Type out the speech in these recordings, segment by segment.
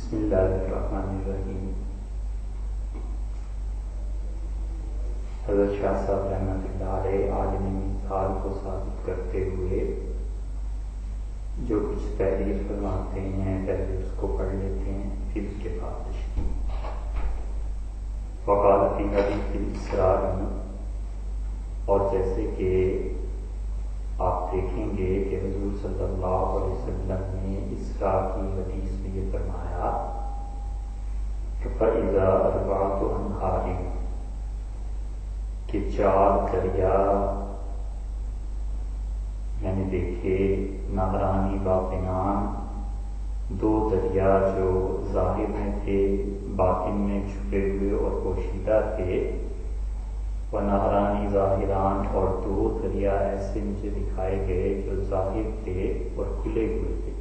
بسم اللہ الرحمن الرحیم۔ حضرت شاہ صاحب رحمۃ اللہ علیہ عالم مثال کو ثابت کرتے ہوئے جو کچھ تحریر فرماتے ہیں پہلے اس کو پڑھ لیتے ہیں، پھر اس کے بعد تشریح۔ وقال فی حدیث الاسراء، اور جیسے کہ آپ دیکھیں گے کہ حضور صلی اللہ علیہ وسلم نے اسراء کی حدیث میں یہ فرمایا کہ فَإِذَا أَرْبَعَةُ أَنْهَارٍ، کہ 4 دریا میں نے دیکھے، نہرانی باطنان، 2 دریا جو ظاہر میں تھے، باطن میں چھپے ہوئے اور پوشیدہ تھے، ونہرانی ظاہران، اور 2 دریا ایسے مجھے دکھائے گئے جو ظاہر تھے اور کھلے ہوئے تھے۔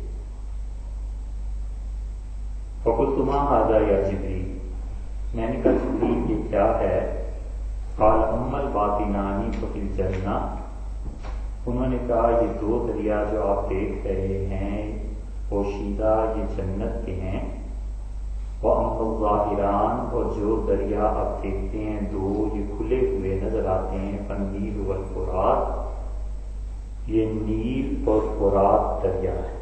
فقلت ما ھذا یا جبریل، میں نے کہا جبریل یہ کیا ہے؟ قال اما الباطنان ففی الجنہ، انہوں نے کہا یہ 2 دریا جو آپ دیکھ رہے ہیں پوشیدہ، یہ جنت کے ہیں۔ وَأَمَّا الظَّاهِرَانِ، اور جو دریا آپ دیکھتے ہیں 2 یہ کھلے ہوئے نظر آتے ہیں، فَالنِّيلُ وَالْفُرَاتُ، یہ نیل اور فرات دریا ہے۔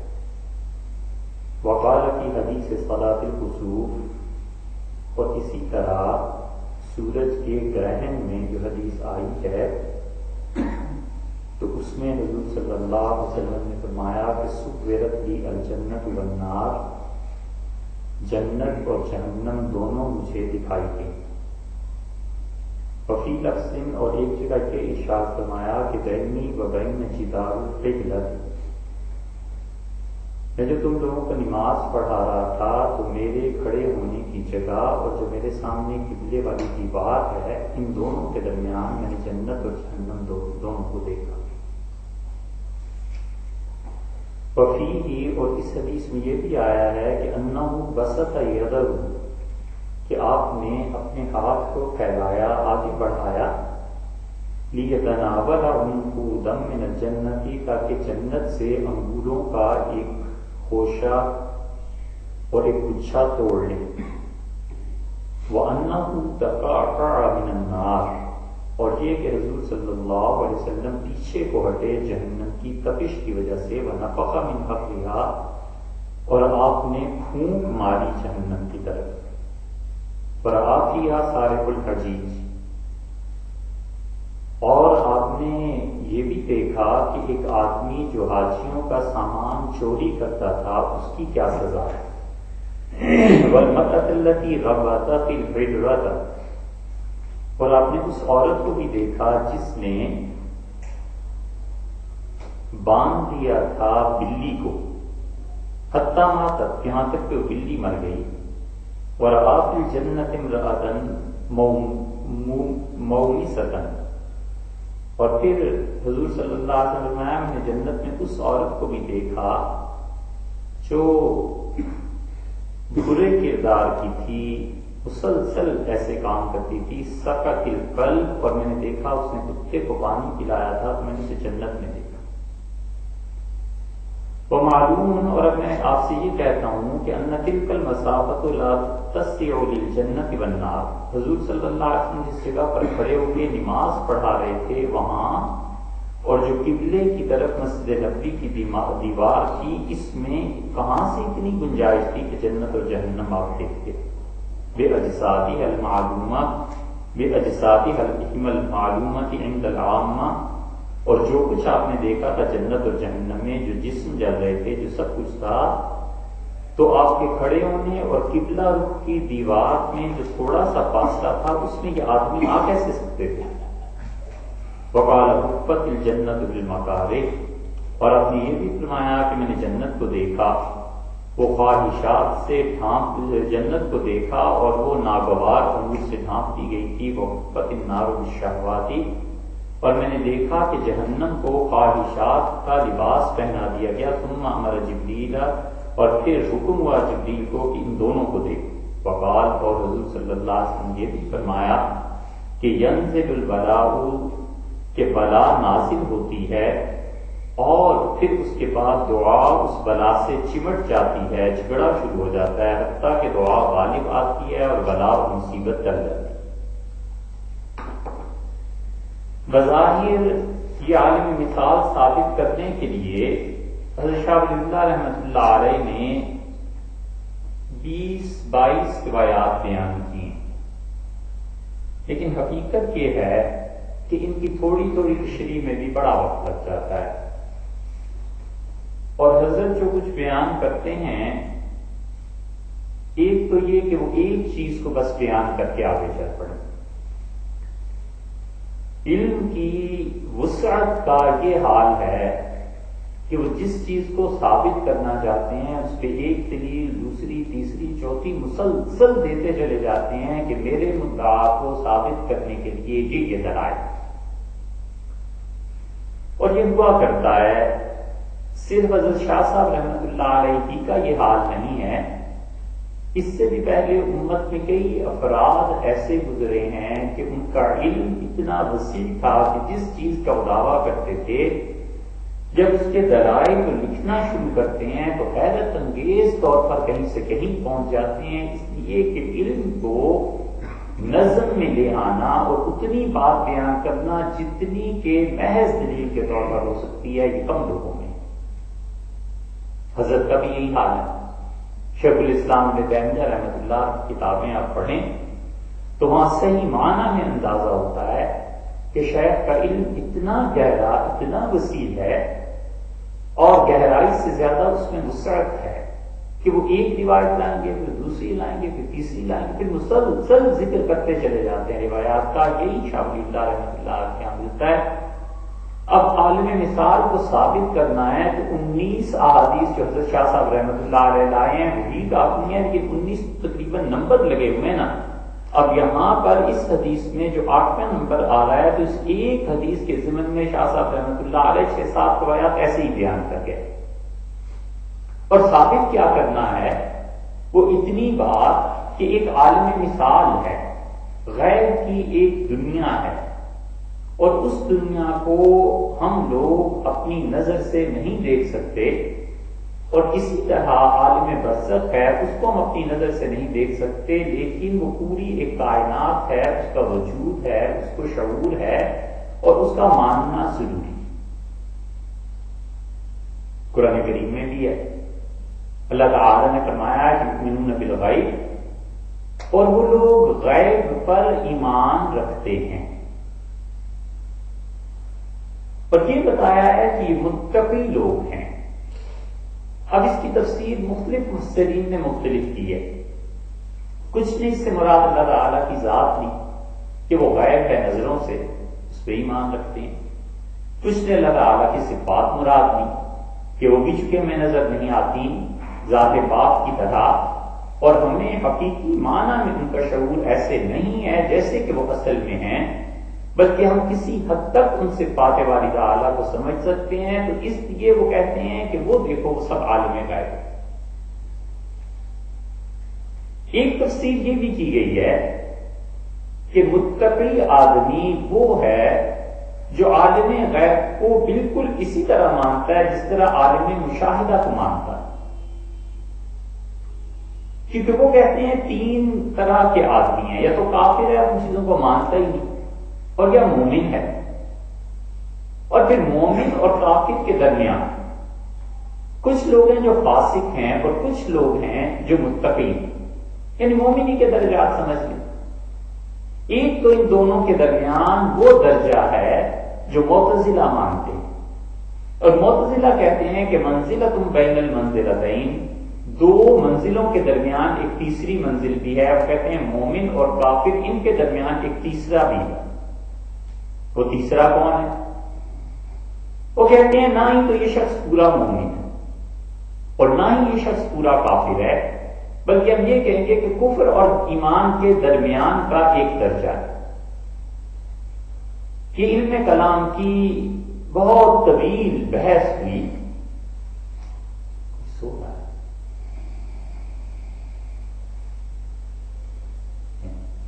وقال کی حدیث صلاۃ الکسوف، اور اسی طرح سورج کے گرہن میں جو حدیث آئی ہے تو اس میں حضور صلی اللہ علیہ وسلم نے فرمایا کہ سُوِّرَتْ لِی الجنۃ والنار، جنت اور جہنم دونوں مجھے دکھائی گئی۔ وفی لفظ، اور ایک جگہ کے ارشاد فرمایا کہ بینی و بین جدار القبلۃ، میں جو تم لوگوں کو نماز پڑھا رہا تھا تو میرے کھڑے ہونے کی جگہ اور جو میرے سامنے قبلے والی دیوار ہے، ان دونوں کے درمیان میں نے جنت اور جہنم دونوں کو دیکھا۔ وفیہ، اور اس حدیث میں یہ بھی آیا ہے کہ انہ بسط یدہ، کہ آپ نے اپنے ہاتھ کو پھیلایا، آگے بڑھایا، لیتناول عنقودا من الجنۃ، تاکہ جنت سے انگوروں کا ایک خوشہ اور ایک گچھا توڑ لیں۔ وَأَنَّهُ تَقَعْقَعَ مِنَ النَّارِ، اور یہ کہ حضور صلی اللہ علیہ وسلم پیچھے کو ہٹے جہنم کی تپش کی وجہ سے، وَنَفَخَ مِنْ حَقِّهَا، اور آپ نے پھونک ماری جہنم کی طرف، وَرَأَىٰ فِيهَا صَارِخُ الْحَجِيجِ، اور آپ نے یہ بھی دیکھا کہ ایک آدمی جو حاجیوں کا سامان چوری کرتا تھا اس کی کیا سزا ہے۔ وَالْمَرْأَةَ الَّتِي رَبَطَتِ الْحِجْرَةَ، اور آپ نے اس عورت کو بھی دیکھا جس نے باندھ دیا تھا بلی کو، حتیٰ ماتت، یہاں تک کہ وہ بلی مر گئی۔ وَرَأَىٰ فِي الْجَنَّةِ امْرَأَةً مَوْمِسَةً، اور پھر حضور صلی اللہ علیہ وسلم نے میں نے جنت میں اس عورت کو بھی دیکھا جو برے کردار کی تھی، مسلسل ایسے کام کرتی تھی، سقط القلب، اور میں نے دیکھا اس نے کتے کو پانی پلایا تھا، تو میں نے اسے جنت میں دیکھا۔ وہ معلوم، اور اب میں آپ سے یہ کہتا ہوں کہ ان تلک المسافۃ لا تسع للجنۃ والنار، حضور صلی اللہ علیہ وسلم جس جگہ پر کھڑے ہو کے نماز پڑھا رہے تھے وہاں، اور جو قبلے کی طرف مسجد نبوی کی دیوار تھی، اس میں کہاں سے اتنی گنجائش تھی کہ جنت اور جہنم آپ دیکھتے؟ بِأَجْسَادِهَا الْمَعْلُومَةِ الْمَعْلُومَةِ عِنْدَ الْعَامَّةِ، اور جو کچھ آپ نے دیکھا تھا جنت اور جہنم میں، جو جسم جل رہے تھے، جو سب کچھ تھا، تو آپ کے کھڑے ہونے اور قبلہ رخ کی دیوار میں جو تھوڑا سا فاصلہ تھا، اس میں یہ آدمی آ کیسے سکتے تھے؟ وَقَالَ حُفَّتِ الْجَنَّةُ بِالْمَكَارِهِ، اور آپ نے یہ بھی فرمایا کہ میں نے جنت کو دیکھا، وہ خواہشات سے جنت کو دیکھا اور وہ ناگوار امور سے ڈھانپ دی گئی تھی۔ وَحُفَّتِ النَّارُ بِالشَّهْوَاتِ، اور میں نے دیکھا کہ جہنم کو خواہشات کا لباس پہنا دیا گیا۔ ثم امر جبریل، اور پھر حکم ہوا جبریل کو کہ ان دونوں کو دیکھ۔ وقال، اور حضور صلی اللہ علیہ وسلم یہ بھی فرمایا کہ ینزل البلاء، کہ بلا نازل ہوتی ہے، اور پھر اس کے بعد دعا اس بلا سے چمٹ جاتی ہے، جھگڑا شروع ہو جاتا ہے، حتیٰ کہ دعا غالب آتی ہے اور بلا اور مصیبت ٹل جاتی ہے۔ بظاہر یہ عالم مثال ثابت کرنے کے لیے حضرت شاہ ولی اللہ رحمۃ اللہ علیہ نے 20-22 روایات بیان کی، لیکن حقیقت یہ ہے کہ ان کی تھوڑی تھوڑی تشریح میں بھی بڑا وقت لگ جاتا ہے، اور حضرت جو کچھ بیان کرتے ہیں، ایک تو یہ کہ وہ ایک چیز کو بس بیان کر کے آگے چل پڑے۔ علم کی وسعت کا یہ حال ہے کہ وہ جس چیز کو ثابت کرنا چاہتے ہیں اس پہ ایک دلیل، دوسری، تیسری، چوتھی مسلسل دیتے چلے جاتے ہیں کہ میرے مدعا کو ثابت کرنے کے لیے یہ دلائل، اور یہ ہوا کرتا ہے۔ صرف حضرت شاہ صاحب رحمۃ اللہ علیہ ہی کا یہ حال نہیں ہے، اس سے بھی پہلے امت میں کئی افراد ایسے گزرے ہیں کہ ان کا علم اتنا وسیع تھا کہ جس چیز کا وہ دعویٰ کرتے تھے، جب اس کے دلائل کو لکھنا شروع کرتے ہیں تو حیرت انگیز طور پر کہیں سے کہیں پہنچ جاتے ہیں، اس لیے کہ علم کو نظم میں لے آنا اور اتنی بات بیان کرنا جتنی کہ محض دلیل کے طور پر ہو سکتی ہے، یہ کم لوگوں میں۔ حضرت کا بھی یہی حال ہے۔ شیخ الاسلام ابن تیمیہ رحمۃ اللہ کی کتابیں آپ پڑھیں تو وہاں صحیح معنی میں اندازہ ہوتا ہے کہ شیخ کا علم اتنا گہرا، اتنا وسیع ہے، اور گہرائی سے زیادہ اس میں وسعت ہے کہ وہ ایک روایت لائیں گے، پھر دوسری لائیں گے، پھر تیسری لائیں گے، پھر مسلسل ذکر کرتے چلے جاتے ہیں روایات کا۔ یہی شاہ ولی اللہ رحمۃ اللہ کے یہاں ملتا ہے۔ اب عالم مثال کو ثابت کرنا ہے تو 19 احادیث جو حضرت شاہ صاحب رحمۃ اللہ علیہ لائے ہیں وہی کافی ہیں، لیکن 19 تقریباً نمبر لگے ہوئے ہیں نا۔ اب یہاں پر اس حدیث میں جو 8واں نمبر آ رہا ہے تو اس ایک حدیث کے ضمن میں شاہ صاحب رحمۃ اللہ علیہ 6-7 روایات ایسے ہی بیان کر گئے، اور ثابت کیا کرنا ہے؟ وہ اتنی بات کہ ایک عالم مثال ہے، غیب کی ایک دنیا ہے، اور اس دنیا کو ہم لوگ اپنی نظر سے نہیں دیکھ سکتے، اور اسی طرح عالم برزخ ہے، اس کو ہم اپنی نظر سے نہیں دیکھ سکتے، لیکن وہ پوری ایک کائنات ہے، اس کا وجود ہے، اس کو شعور ہے، اور اس کا ماننا ضروری ہے۔ قرآن کریم میں بھی ہے، اللہ تعالی نے فرمایا کہ یؤمنون بالغیب، اور وہ لوگ غیب پر ایمان رکھتے ہیں، اور یہ بتایا ہے کہ یہ متقی لوگ ہیں۔ اب اس کی تفسیر مختلف مفسرین نے مختلف کی ہے۔ کچھ نے اس سے مراد اللہ تعالیٰ کی ذات لی کہ وہ غیب ہے نظروں سے، اس پہ ایمان رکھتے ہیں۔ کچھ نے اللہ تعالیٰ کی صفات مراد لی کہ وہ بھی چکے میں نظر نہیں آتی ذات پاک کی طرح، اور ہمیں حقیقی معنی میں ان کا شعور ایسے نہیں ہے جیسے کہ وہ اصل میں ہیں، بلکہ ہم کسی حد تک ان سے صفات والی تعالیٰ کو سمجھ سکتے ہیں، تو اس لیے وہ کہتے ہیں کہ وہ دیکھو وہ سب عالم غیب ہے۔ ایک تفسیر یہ بھی کی گئی ہے کہ متقی آدمی وہ ہے جو عالم غیب کو بالکل اسی طرح مانتا ہے جس طرح عالم مشاہدہ کو مانتا ہے، کیونکہ وہ کہتے ہیں 3 طرح کے آدمی ہیں، یا تو کافر ہے، ان چیزوں کو مانتا ہی نہیں، اور یا مومن ہے، اور پھر مومن اور کافر کے درمیان کچھ لوگ ہیں جو فاسق ہیں اور کچھ لوگ ہیں جو متقی ہیں، یعنی مومنی کے درجات سمجھ لیں۔ ایک تو ان دونوں کے درمیان وہ درجہ ہے جو معتزلہ مانتے ہیں، اور معتزلہ کہتے ہیں کہ منزلۃ بین المنزلتین، 2 منزلوں کے درمیان ایک تیسری منزل بھی ہے، وہ کہتے ہیں مومن اور کافر ان کے درمیان ایک تیسرا بھی ہے۔ وہ تیسرا کون ہے؟ وہ کہتے ہیں نہ ہی تو یہ شخص پورا مومن ہے اور نہ ہی یہ شخص پورا کافر ہے، بلکہ ہم یہ کہیں گے کہ کفر اور ایمان کے درمیان کا ایک درجہ ہے۔ یہ علم کلام کی بہت طویل بحث ہوئی،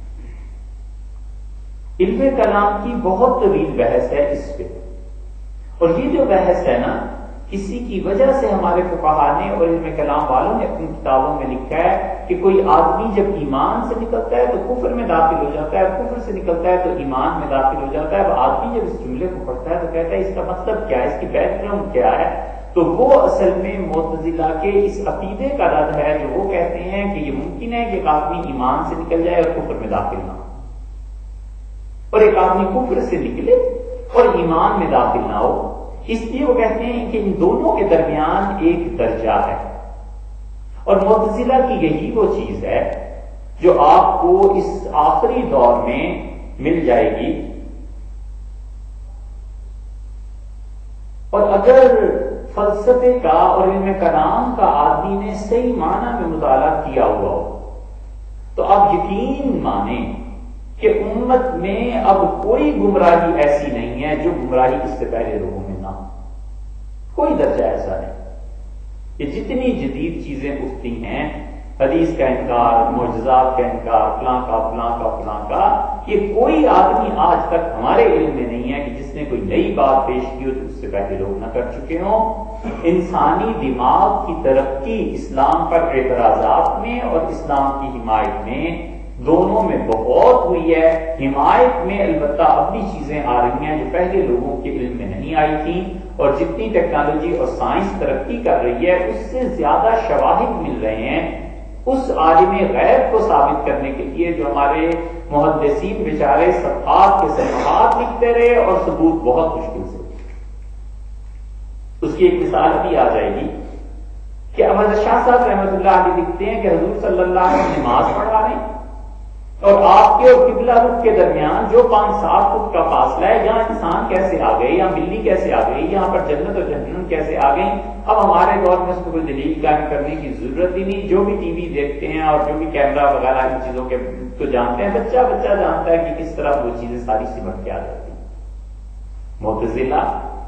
علم کلام کی بہت طویل بحث ہے اس پہ، اور یہ جو بحث ہے نا، اسی کی وجہ سے ہمارے فقہا نے اور علم کلام والوں نے اپنی کتابوں میں لکھا ہے کہ کوئی آدمی جب ایمان سے نکلتا ہے تو کفر میں داخل ہو جاتا ہے، کفر سے نکلتا ہے تو ایمان میں داخل ہو جاتا ہے۔ اب آدمی جب اس جملے کو پڑھتا ہے تو کہتا ہے اس کا مطلب کیا ہے، اس کی بیک گراؤنڈ کیا ہے؟ تو وہ اصل میں معتزلہ کے اس عقیدے کا رد ہے جو وہ کہتے ہیں کہ یہ ممکن ہے کہ ایک آدمی ایمان سے نکل جائے اور کفر میں داخل نہ ہو، اور ایک آدمی کفر سے نکلے اور ایمان میں داخل نہ ہو۔ اس لیے وہ کہتے ہیں کہ ان دونوں کے درمیان ایک درجہ ہے، اور معتزلہ کی یہی وہ چیز ہے جو آپ کو اس آخری دور میں مل جائے گی۔ اور اگر فلسفے کا اور علم کلام کا آدمی نے صحیح معنی میں مطالعہ کیا ہوا ہو تو آپ یقین مانیں کہ امت میں اب کوئی گمراہی ایسی نہیں ہے جو گمراہی اس سے پہلے لوگوں میں نہ ہو، کوئی درجہ ایسا نہیں۔ یہ جتنی جدید چیزیں اٹھتی ہیں، حدیث کا انکار، معجزات کا انکار، فلاں کا فلاں کا فلاں کا، یہ کوئی آدمی آج تک ہمارے علم میں نہیں ہے کہ جس نے کوئی نئی بات پیش کی ہو تو اس سے پہلے لوگ نہ کر چکے ہوں۔ انسانی دماغ کی ترقی اسلام پر اعتراضات میں اور اسلام کی حمایت میں دونوں میں بہت ہوئی ہے۔ حمایت میں البتہ اب بھی چیزیں آ رہی ہیں جو پہلے لوگوں کے علم میں نہیں آئی تھیں، اور جتنی ٹیکنالوجی اور سائنس ترقی کر رہی ہے اس سے زیادہ شواہد مل رہے ہیں اس عالم غیب کو ثابت کرنے کے لیے جو ہمارے محدثین بیچارے صفحات کے صفحات لکھتے رہے اور ثبوت بہت مشکل سے۔ اس کی ایک مثال بھی آ جائے گی کہ اب حضرت شاہ صاحب رحمۃ اللہ علیہ لکھتے ہیں کہ حضور صلی اللہ علیہ وسلم نماز پڑھا رہے ہیں اور آپ کے اور قبلہ رخ کے درمیان جو 5-7 فٹ کا فاصلہ ہے، یہاں انسان کیسے آ گئے، یہاں بلی کیسے آ گئی، یہاں پر جنت اور جہنم کیسے آ گئی۔ اب ہمارے دور میں اس کو کوئی دلیل قائم کرنے کی ضرورت ہی نہیں، جو بھی ٹی وی دیکھتے ہیں اور جو بھی کیمرہ وغیرہ ان چیزوں کے تو جانتے ہیں، بچہ جانتا ہے کہ کس طرح وہ چیزیں ساری سمٹ کے آ جاتی ہیں۔ معتزلہ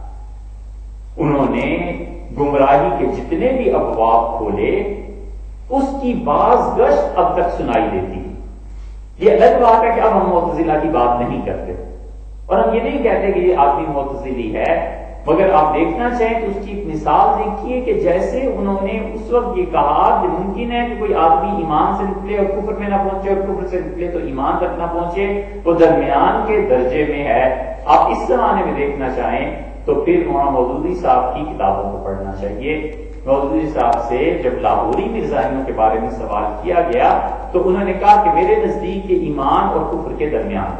انہوں نے گمراہی کے جتنے بھی ابواب کھولے اس کی باز گشت اب تک سنائی دیتی ہے۔ یہ الگ بات ہے کہ اب ہم معتزلہ کی بات نہیں کرتے اور ہم یہ نہیں کہتے کہ یہ آدمی معتزلی ہے، مگر آپ دیکھنا چاہیں تو اس کی ایک مثال دیکھیے کہ جیسے انہوں نے اس وقت یہ کہا کہ ممکن ہے کہ کوئی آدمی ایمان سے نکلے اور کفر میں نہ پہنچے اور کفر سے نکلے تو ایمان تک نہ پہنچے، وہ درمیان کے درجے میں ہے۔ آپ اس زمانے میں دیکھنا چاہیں تو پھر مولانا مودودی صاحب کی کتابوں کو پڑھنا چاہیے۔ مودودی صاحب سے جب لاہوری مرزائیوں کے بارے میں سوال کیا گیا تو انہوں نے کہا کہ میرے نزدیک یہ ایمان اور کفر کے درمیان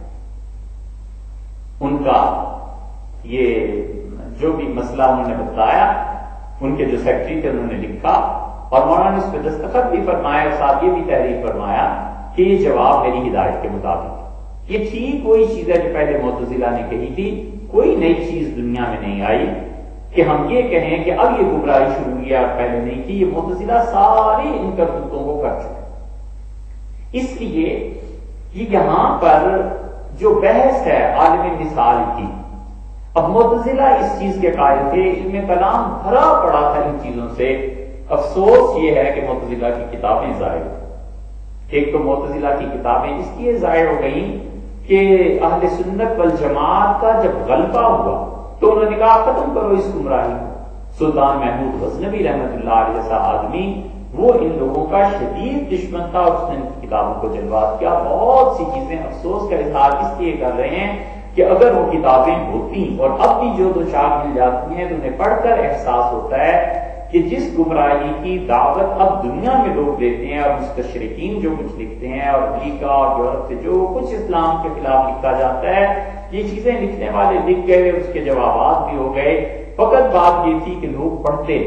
ان کا یہ جو بھی مسئلہ انہوں نے بتایا، ان کے جو سیکرٹری تھے انہوں نے لکھا اور مولانا نے اس پہ دستخط بھی فرمایا اور ساتھ یہ بھی تحریر فرمایا کہ یہ جواب میری ہدایت کے مطابق۔ یہ ٹھیک وہی چیز ہے جو پہلے معتزلہ نے کہی تھی، کوئی نئی چیز دنیا میں نہیں آئی کہ ہم یہ کہیں کہ اب یہ گمراہی شروع ہوئی ہے اور پہلے نہیں تھی۔ یہ معتزلہ ساری ان کرتوتوں کو کر چکے۔ اس لیے یہاں پر جو بحث ہے عالم مثال کی، اب معتزلہ اس چیز کے قائل تھے، علم کلام بھرا پڑا تھا ان چیزوں سے۔ افسوس یہ ہے کہ معتزلہ کی کتابیں ضائع ہو گئی۔ ایک تو معتزلہ کی کتابیں اس لیے ضائع ہو گئیں کہ اہل سنت والجماعت کا جب غلبہ ہوا تو انہوں نے کہا ختم کرو اس گمراہی کو۔ سلطان محمود غزنوی رحمۃ اللہ علیہ جیسا آدمی وہ ان لوگوں کا شدید دشمن تھا اور اس نے کتابوں کو جلوات کیا۔ بہت سی چیزیں افسوس کا اظہار اس لیے کر رہے ہیں کہ اگر وہ کتابیں ہوتی اور اب بھی جو دو چار مل جاتی ہیں تو انہیں پڑھ کر احساس ہوتا ہے کہ جس گمراہی کی دعوت اب دنیا میں لوگ دیتے ہیں اور مستشرقین جو کچھ لکھتے ہیں اور امریکہ اور یورپ سے جو کچھ اسلام کے خلاف لکھا جاتا ہے، یہ چیزیں لکھنے والے لکھ گئے، اس کے جوابات بھی ہو گئے، فقط بات یہ تھی کہ لوگ پڑھتے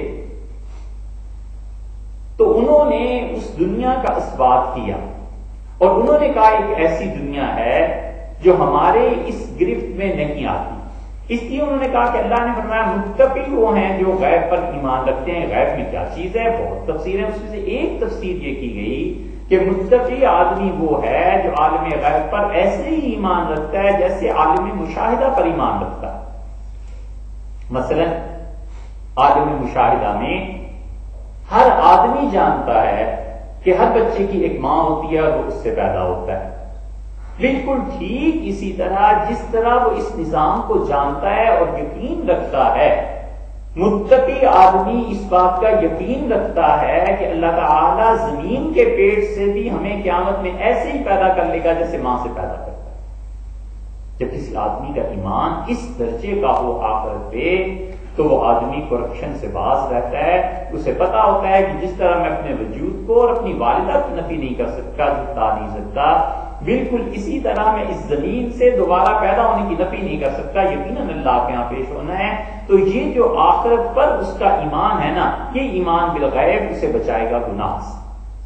تو انہوں نے اس دنیا کا اثبات کیا اور انہوں نے کہا ایک ایسی دنیا ہے جو ہمارے اس گرفت میں نہیں آتی۔ اس لیے انہوں نے کہا کہ اللہ نے فرمایا متقی وہ ہیں جو غیب پر ایمان رکھتے ہیں۔ غیب میں کیا چیز ہے؟ بہت تفسیر ہے، اس میں سے ایک تفسیر یہ کی گئی کہ متقی آدمی وہ ہے جو عالم غیب پر ایسے ہی ایمان رکھتا ہے جیسے عالم مشاہدہ پر ایمان رکھتا ہے۔ مثلا عالم مشاہدہ میں ہر آدمی جانتا ہے کہ ہر بچے کی ایک ماں ہوتی ہے اور وہ اس سے پیدا ہوتا ہے، بالکل ٹھیک اسی طرح جس طرح وہ اس نظام کو جانتا ہے اور یقین رکھتا ہے، متقی آدمی اس بات کا یقین رکھتا ہے کہ اللہ تعالیٰ زمین کے پیٹ سے بھی ہمیں قیامت میں ایسے ہی پیدا کر لے گا جیسے ماں سے پیدا کرتا ہے۔ جب کسی آدمی کا ایمان اس درجے کا ہو آخرت پہ، تو وہ آدمی کرپشن سے باز رہتا ہے۔ اسے پتا ہوتا ہے کہ جس طرح میں اپنے وجود کو اور اپنی والدہ کی نفی نہیں کر سکتا، جتا نہیں سکتا، بالکل اسی طرح میں اس زمین سے دوبارہ پیدا ہونے کی نفی نہیں کر سکتا، یقیناً اللہ کے یہاں پیش ہونا ہے۔ تو یہ جو آخرت پر اس کا ایمان ہے نا، یہ ایمان بالغیب اسے بچائے گا گناہ سے۔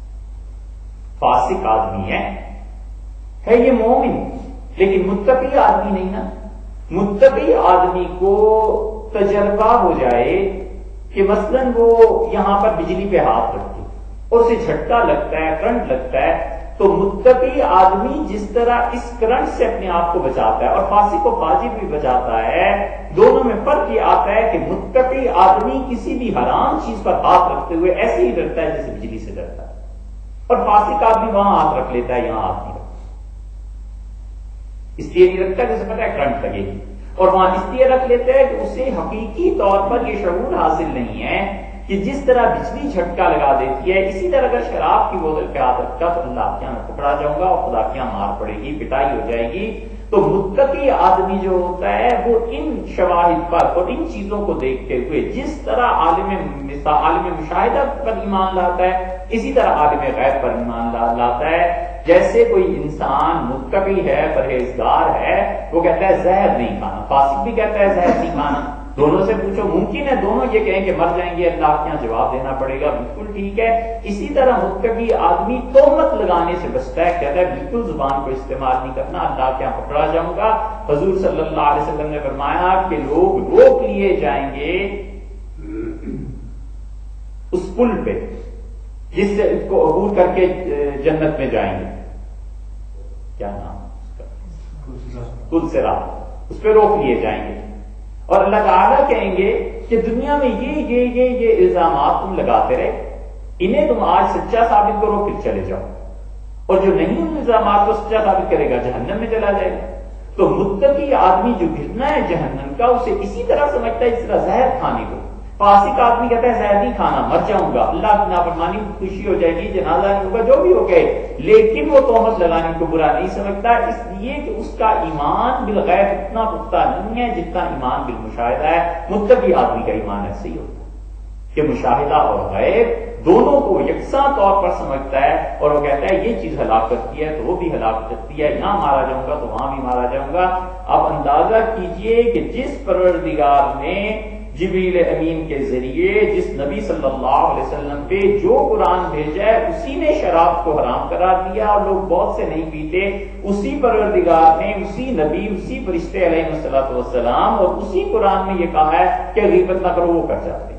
فاسق آدمی ہے یہ مومن، لیکن متقی آدمی نہیں نا۔ متقی آدمی کو تجربہ ہو جائے کہ مثلاً وہ یہاں پر بجلی پہ ہاتھ رکھتے اور اسے جھٹکا لگتا ہے، کرنٹ لگتا ہے، تو متقی آدمی جس طرح اس کرنٹ سے اپنے آپ کو بچاتا ہے اور فاسق کو فاجر بھی بچاتا ہے، دونوں میں فرق یہ آتا ہے کہ متقی آدمی کسی بھی حرام چیز پر ہاتھ رکھتے ہوئے ایسے ہی ڈرتا ہے جیسے بجلی سے ڈرتا ہے، اور فاسق آدمی وہاں ہاتھ رکھ لیتا ہے، یہاں ہاتھ نہیں رکھتا، اس لیے نہیں رکھتا جیسے پتا ہے کرنٹ لگے گی، اور وہاں اس لیے رکھ لیتا ہے کہ اسے حقیقی طور پر یہ شعور حاصل نہیں ہے کہ جس طرح بجلی جھٹکا لگا دیتی ہے، اسی طرح اگر شراب کی بوتل پہ ہاتھ رکھا تو اللہ کے یہاں پکڑا جاؤں گا اور خدا کے یہاں مار پڑے گی، پٹائی ہو جائے گی۔ تو متقی آدمی جو ہوتا ہے وہ ان شواہد پر اور ان چیزوں کو دیکھتے ہوئے جس طرح عالم مشاہدہ پر ایمان لاتا ہے، اسی طرح عالم غیب پر ایمان لاتا ہے۔ جیسے کوئی انسان متقی ہے، پرہیزگار ہے، وہ کہتا ہے زہر نہیں کھانا، فاسق بھی کہتا ہے زہر نہیں کھانا، دونوں سے پوچھو ممکن ہے دونوں یہ کہیں کہ مر جائیں گے، اللہ کے یہاں جواب دینا پڑے گا، بالکل ٹھیک ہے۔ اسی طرح متقی آدمی تہمت لگانے سے بچتا ہے، کہتا ہے بالکل زبان کو استعمال نہیں کرنا، اللہ کے یہاں پکڑا جاؤں گا۔ حضور صلی اللہ علیہ وسلم نے فرمایا کہ لوگ روک لیے جائیں گے اس پل پہ جس سے اس کو عبور کر کے جنت میں جائیں گے، کیا نام اس کا، پل صراط، اس پہ روک لیے جائیں گے، اور اللہ تعالیٰ کہیں گے کہ دنیا میں یہ الزامات تم لگاتے رہے، انہیں تم آج سچا ثابت کرو پھر چلے جاؤ، اور جو نہیں ان الزامات کو سچا ثابت کرے گا جہنم میں چلا جائے گا۔ تو متقی آدمی جو گرنا ہے جہنم کا، اسے اسی طرح سمجھتا ہے اس طرح زہر کھانے کو۔ فاسق آدمی کہتا ہے زہر نہیں کھانا، مر جاؤں گا، اللہ کی نافرمانی خوشی ہو جائے گی، جنازہ نہیں ہوگا، جو بھی ہو گئے، لیکن وہ تہمت لگانے کو برا نہیں سمجھتا، اس لیے کہ اس کا ایمان بالغیب اتنا پختہ نہیں ہے جتنا ایمان بالمشاہدہ ہے۔ متقی آدمی کا ایمان ایسے ہی ہوتا ہے کہ مشاہدہ اور غیب دونوں کو یکساں طور پر سمجھتا ہے، اور وہ کہتا ہے یہ چیز ہلاک کرتی ہے تو وہ بھی ہلاک کرتی ہے، یہاں مارا جاؤں گا تو وہاں بھی مارا جاؤں گا۔ اب اندازہ کیجئے کہ جس پروردگار نے جبریل امین کے ذریعے جس نبی صلی اللہ علیہ وسلم پہ جو قرآن بھیجا ہے، اسی نے شراب کو حرام قرار دیا اور لوگ بہت سے نہیں پیتے، اسی پروردگار نے اسی نبی اسی فرشتے علیہ الصلوۃ والسلام اور اسی قرآن میں یہ کہا ہے کہ غیبت نہ کرو، وہ کر جاتے ہیں۔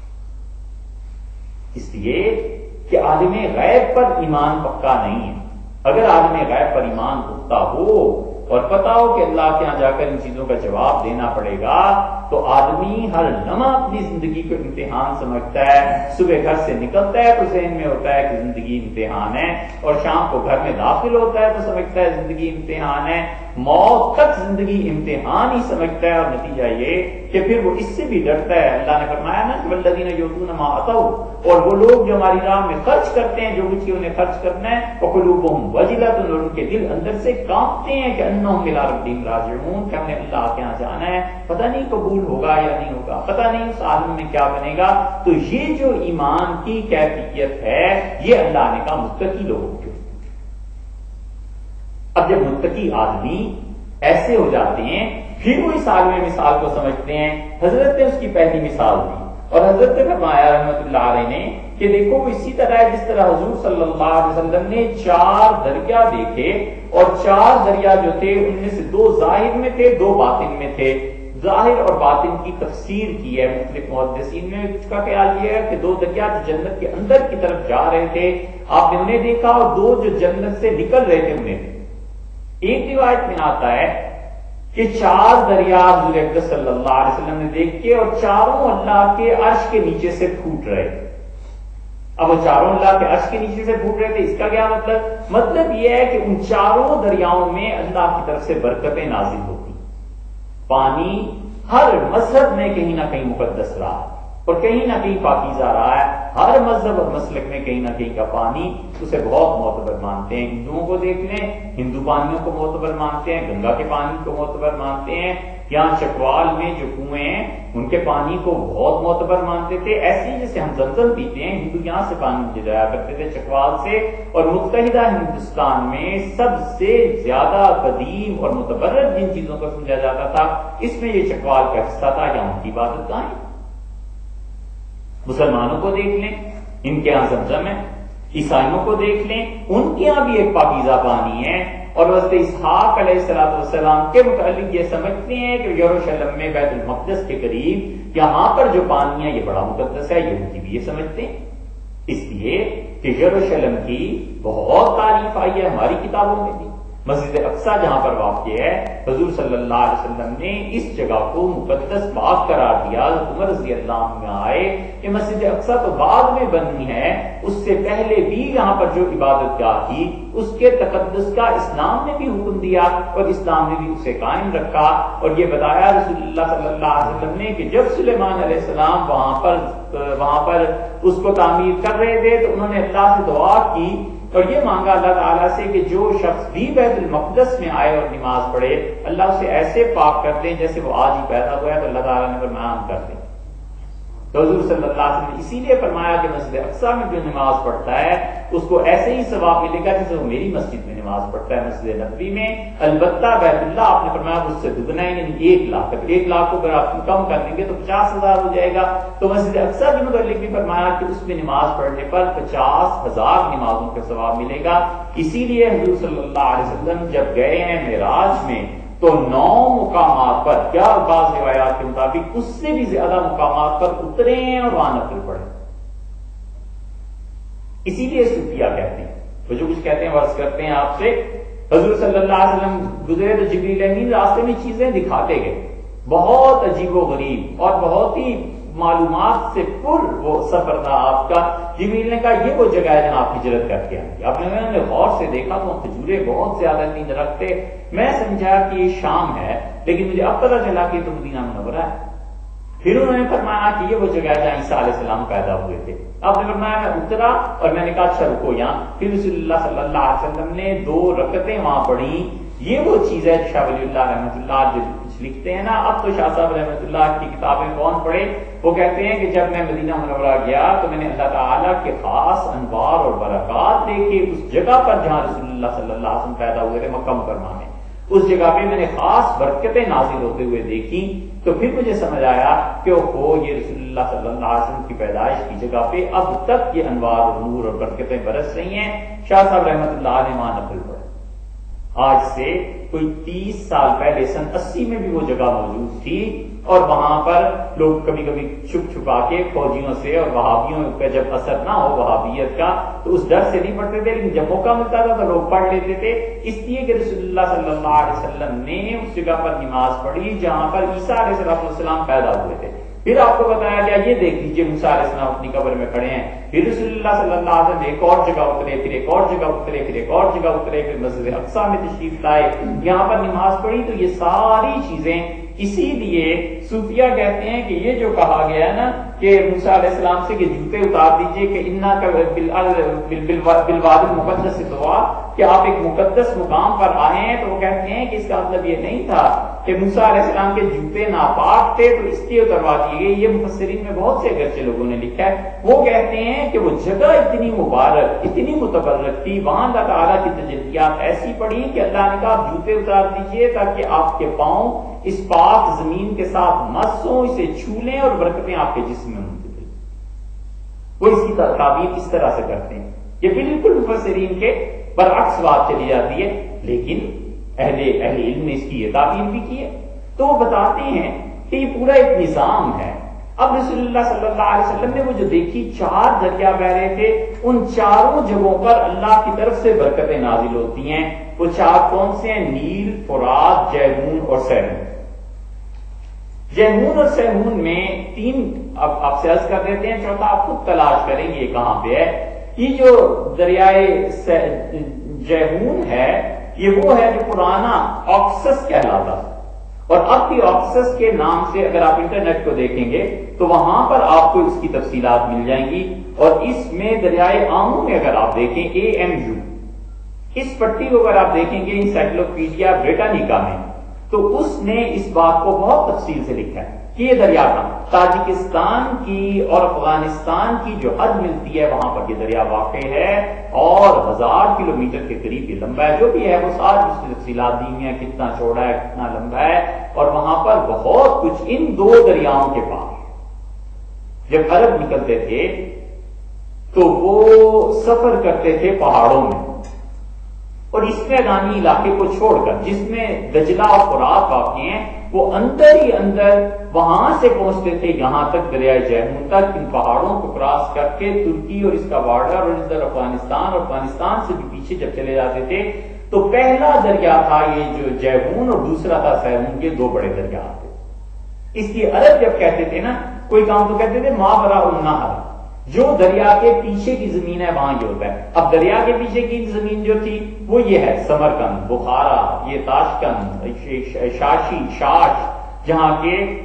اس لیے کہ عالم غیب پر ایمان پکا نہیں ہے۔ اگر عالم غیب پر ایمان پختہ ہو اور پتا ہو کہ اللہ کے یہاں جا کر ان چیزوں کا جواب دینا پڑے گا، تو آدمی ہر لمحہ اپنی زندگی کو امتحان سمجھتا ہے۔ صبح گھر سے نکلتا ہے تو ذہن میں ہوتا ہے کہ زندگی امتحان ہے، اور شام کو گھر میں داخل ہوتا ہے تو سمجھتا ہے زندگی امتحان ہے، موت تک زندگی امتحان ہی سمجھتا ہے، اور نتیجہ یہ کہ پھر وہ اس سے بھی ڈرتا ہے۔ اللہ نے فرمایا نا کہ والذین یؤتون ما آتوا، اور وہ لوگ جو ہماری راہ میں خرچ کرتے ہیں جو کچھ انہیں خرچ کرنا ہے، وقلوبہم وجلۃ، اور ان کے دل اندر سے کانپتے ہیں کہ انہم الی ربہم راجعون، کہ ہم نے اللہ کے یہاں جانا ہے، پتہ نہیں قبول ہوگا یا نہیں ہوگا، پتہ نہیں اس عالم میں کیا بنے گا۔ تو یہ جو ایمان کی کیفیت ہے یہ اللہ نے کہا متقی لوگوں کی۔ اب جب متقی آدمی ایسے ہو جاتے ہیں پھر وہ اس عالم مثال کو سمجھتے ہیں۔ حضرت نے اس کی پہلی مثال دی، اور حضرت نے فرمایا رحمۃ اللہ علیہ نے کہ دیکھو وہ اسی طرح ہے جس طرح حضور صلی اللہ علیہ وسلم نے 4 دریا دیکھے، اور 4 دریا جو تھے ان میں سے 2 ظاہر میں تھے، 2 باطن میں تھے۔ ظاہر اور باطن کی تفسیر کی ہے مختلف محدثین میں، کچھ کا خیال یہ ہے کہ 2 دریا جو جنت کے اندر کی طرف جا رہے تھے آپ نے انہیں دیکھا، اور 2 جو جنت سے نکل رہے تھے انہیں۔ ایک روایت میں آتا ہے کہ 4 دریا حضور اکرم صلی اللہ علیہ وسلم نے دیکھ کے، اور چاروں اللہ کے عرش کے نیچے سے پھوٹ رہے، اب وہ چاروں اللہ کے عرش کے نیچے سے پھوٹ رہے تھے، اس کا کیا مطلب؟ مطلب یہ ہے کہ ان چاروں دریاؤں میں اللہ کی طرف سے برکتیں نازل ہوتی، پانی ہر مذہب میں کہیں نہ کہیں مقدس رہا ہے اور کہیں نہ کہیں پاکیزہ رہا ہے، ہر مذہب اور مسلک میں کہیں نہ کہیں کا پانی اسے بہت معتبر مانتے ہیں۔ ہندوؤں کو دیکھ لیں، ہندو پانیوں کو معتبر مانتے ہیں، گنگا کے پانی کو معتبر مانتے ہیں، یہاں چکوال میں جو کنویں ہیں ان کے پانی کو بہت معتبر مانتے تھے۔ ایسے ہی جیسے ہم زمزم پیتے ہیں، ہندو یہاں سے پانی لایا کرتے تھے چکوال سے، اور متحدہ ہندوستان میں سب سے زیادہ قدیم اور متبرک جن چیزوں کو سمجھا جاتا تھا اس میں یہ چکوال کا حصہ تھا، یا ان کی عبادت گاہیں۔ مسلمانوں کو دیکھ لیں، ان کے ہاں زمزم ہے، عیسائیوں کو دیکھ لیں، ان کے ہاں بھی ایک پاکیزہ پانی ہے، اور حضرت اسحاق علیہ السلام کے متعلق یہ سمجھتے ہیں کہ یروشلم میں بیت المقدس کے قریب یہاں پر جو پانی ہے یہ بڑا مقدس ہے، یہودی بھی یہ سمجھتے ہیں، اس لیے کہ یروشلم کی بہت تعریف آئی ہے ہماری کتابوں میں بھی۔ مسجد اقصی جہاں پر واقع ہے، حضور صلی اللہ علیہ وسلم نے اس جگہ کو مقدس پاک قرار دیا۔ عمر رضی اللہ عنہ آئے کہ مسجد اقصی تو بعد میں بنی ہے، اس سے پہلے بھی یہاں پر جو عبادت گاہ تھی اس کے تقدس کا اسلام نے بھی حکم دیا، اور اسلام نے بھی اسے قائم رکھا، اور یہ بتایا رسول اللہ صلی اللہ علیہ وسلم نے کہ جب سلیمان علیہ السلام وہاں پر اس کو تعمیر کر رہے تھے تو انہوں نے اللہ سے دعا کی اور یہ مانگا اللہ تعالیٰ سے کہ جو شخص بھی بیت المقدس میں آئے اور نماز پڑھے اللہ اسے ایسے پاک کر دیں جیسے وہ آج ہی پیدا ہوا ہے، تو اللہ تعالیٰ نے فرمایا ہم کر دیں۔ تو حضور صلی اللہ علیہ وسلم نے اسی لیے فرمایا کہ مسجد اقصی میں جو نماز پڑھتا ہے اس کو ایسے ہی ثواب ملے گا جیسے وہ میری مسجد میں نماز پڑھتا ہے، مسجد نبوی میں۔ البتہ بیت اللہ آپ نے فرمایا اس سے دگنا ہے، یعنی 1 لاکھ تک، 1 لاکھ کو اگر آپ کم کر لیں گے تو 50,000 ہو جائے گا۔ تو مسجد اقصی کے متعلق بھی فرمایا کہ اس میں نماز پڑھنے پر 50,000 نمازوں کا ثواب ملے گا۔ اسی لیے حضور صلی اللہ علیہ وسلم جب گئے ہیں معراج میں تو 9 مقامات پر، کیا بعض روایات کے مطابق اس سے بھی زیادہ مقامات پر اترے ہیں اور وہاں نفل پڑھے۔ اسی لیے صوفیہ کہتے ہیں، وہ جو کچھ کہتے ہیں عرض کرتے ہیں آپ سے، حضور صلی اللہ علیہ وسلم گزرے تو جبریل امین راستے میں چیزیں دکھاتے گئے، بہت عجیب و غریب اور بہت ہی معلومات سے پر وہ سفر تھا آپ کا۔ جبریل نے کہا یہ وہ جگہ ہے جہاں آپ ہجرت کر کے آئیں گے۔ آپ نے غور سے دیکھا تو کھجورے بہت زیادہ تین رکھتے، میں سمجھا کہ یہ شام ہے لیکن مجھے اب پتہ چلا کہ یہ تو مدینہ منورہ ہے۔ پھر انہوں نے فرمایا کہ یہ وہ جگہ ہے جہاں عیسیٰ علیہ السلام پیدا ہوئے تھے۔ آپ نے فرمایا میں اترا اور میں نے کہا اچھا رکو یہاں، پھر رسول اللہ صلی اللہ علیہ وسلم نے 2 رکعتیں وہاں پڑھی۔ یہ وہ چیز ہے شاہ ولی اللہ رحمۃ اللہ جو کچھ لکھتے ہیں نا، اب تو شاہ صاحب رحمۃ اللہ کی کتابیں کون پڑھے، وہ کہتے ہیں کہ جب میں مدینہ منورہ گیا تو میں نے اللہ تعالیٰ کے خاص انوار اور برکات دیکھے اس جگہ پر جہاں رسول اللہ صلی اللہ علیہ وسلم پیدا ہوئے تھے، مکہ مکرمہ میں۔ اس جگہ پہ میں نے خاص برکتیں نازل ہوتے ہوئے دیکھی، تو پھر مجھے سمجھ آیا کہ یہ رسول اللہ صلی اللہ علیہ وسلم کی پیدائش کی جگہ پہ اب تک یہ انوار اور نور اور برکتیں برس رہی ہیں۔ شاہ صاحب رحمۃ اللہ علیہ وہاں نفل پڑھے۔ آج سے کوئی 30 سال پہلے سن 80 میں بھی وہ جگہ موجود تھی، اور وہاں پر لوگ کبھی کبھی چھپ چھپا کے فوجیوں سے اور وہابیوں کا جب اثر نہ ہو وہابیت کا تو اس ڈر سے نہیں پڑھتے تھے، لیکن جب موقع ملتا تھا تو لوگ پڑھ لیتے تھے، اس لیے کہ رسول اللہ صلی اللہ علیہ وسلم نے اس جگہ پر نماز پڑھی جہاں پر عیسیٰ علیہ السلام پیدا ہوئے تھے۔ پھر آپ کو بتایا گیا یہ دیکھ لیجیے موسیٰ علیہ السلام اپنی قبر میں کھڑے ہیں، پھر رسول اللہ صلی اللہ علیہ وسلم ایک اور جگہ اترے، پھر ایک اور جگہ اترے، پھر ایک اور جگہ اترے، پھر مسجد اقصی میں تشریف لائے، یہاں پر نماز پڑھی۔ تو یہ ساری چیزیں اسی لیے صوفیہ کہتے ہیں کہ یہ جو کہا گیا ہے نا کہ موسیٰ علیہ السلام سے کہ جوتے اتار دیجئے کہ انا بالواد المقدس دعا، کہ آپ ایک مقدس مقام پر آئے ہیں، تو وہ کہتے ہیں کہ اس کا مطلب یہ نہیں تھا کہ موسیٰ علیہ السلام کے جوتے ناپاک تھے تو اس لیے اتروا دیے گئے۔ یہ مفسرین میں بہت سے اگرچہ لوگوں نے لکھا ہے، وہ کہتے ہیں کہ وہ جگہ اتنی مبارک اتنی متبرک تھی، وہاں اللہ تعالیٰ کی تجلیات ایسی پڑی کہ اللہ نے کہا آپ جوتے اتار دیجئے تاکہ آپ کے پاؤں اس پاک زمین کے ساتھ مس ہوں، اسے چھو لیں اور برکتیں آپ کے جسم میں منتقل۔ وہ اس کی تعبیر اس طرح سے کرتے ہیں۔ یہ بالکل مفسرین کے برعکس بات چلی جاتی ہے، لیکن اہل علم نے اس کی یہ تعبیر بھی کی ہے۔ تو وہ بتاتے ہیں کہ یہ پورا ایک نظام ہے۔ اب رسول اللہ صلی اللہ علیہ وسلم نے وہ جو دیکھی 4 دریا بہ رہے تھے، ان چاروں جگہوں پر اللہ کی طرف سے برکتیں نازل ہوتی ہیں۔ وہ 4 کون سے ہیں؟ نیل، فرات، جیہون اور سیرون۔ جیہون اور سیہون میں تین، اب آپ سے عرض کر دیتے ہیں، چوتھا آپ خود تلاش کریں گے کہاں پہ ہے۔ یہ جو دریائے جیہون ہے یہ وہ ہے جو پرانا آکسس کہلاتا تھا، اور اب بھی آکسس کے نام سے اگر آپ انٹرنیٹ کو دیکھیں گے تو وہاں پر آپ کو اس کی تفصیلات مل جائیں گی۔ اور اس میں دریائے آمو میں اگر آپ دیکھیں AMU، اس پٹی کو اگر آپ دیکھیں گے انسائکلوپیڈیا بریٹانیکا میں، تو اس نے اس بات کو بہت تفصیل سے لکھا ہے کہ یہ دریا کا تاجکستان کی اور افغانستان کی جو حد ملتی ہے وہاں پر یہ دریا واقع ہے، اور 1000 کلومیٹر کے قریب یہ لمبا ہے۔ جو بھی ہے وہ ساری اس کی تفصیلات دی ہوئی ہیں، کتنا چوڑا ہے کتنا لمبا ہے، اور وہاں پر بہت کچھ ان دو دریاؤں کے پاس جب عرب نکلتے تھے تو وہ سفر کرتے تھے پہاڑوں میں، اور اس میدانی علاقے کو چھوڑ کر جس میں دجلہ اور فرات واقع ہیں، وہ اندر ہی اندر وہاں سے پہنچتے تھے یہاں تک دریائے جیہون تک، ان پہاڑوں کو کراس کر کے ترکی اور اس کا بارڈر اور ادھر افغانستان، اور افغانستان سے بھی پیچھے جب چلے جاتے تھے تو پہلا دریا تھا یہ جو جیہون، اور دوسرا تھا سیہون، کے دو بڑے دریا تھے۔ اس لیے عرب جب کہتے تھے نا کوئی کام تو کہتے تھے ماوراء النہر، جو دریا کے پیچھے کی زمین ہے وہاں یہ ہوتا ہے۔ اب دریا کے پیچھے کی زمین جو تھی وہ یہ ہے سمرقند، بخارا، یہ تاشکند، شاشی، شاش، جہاں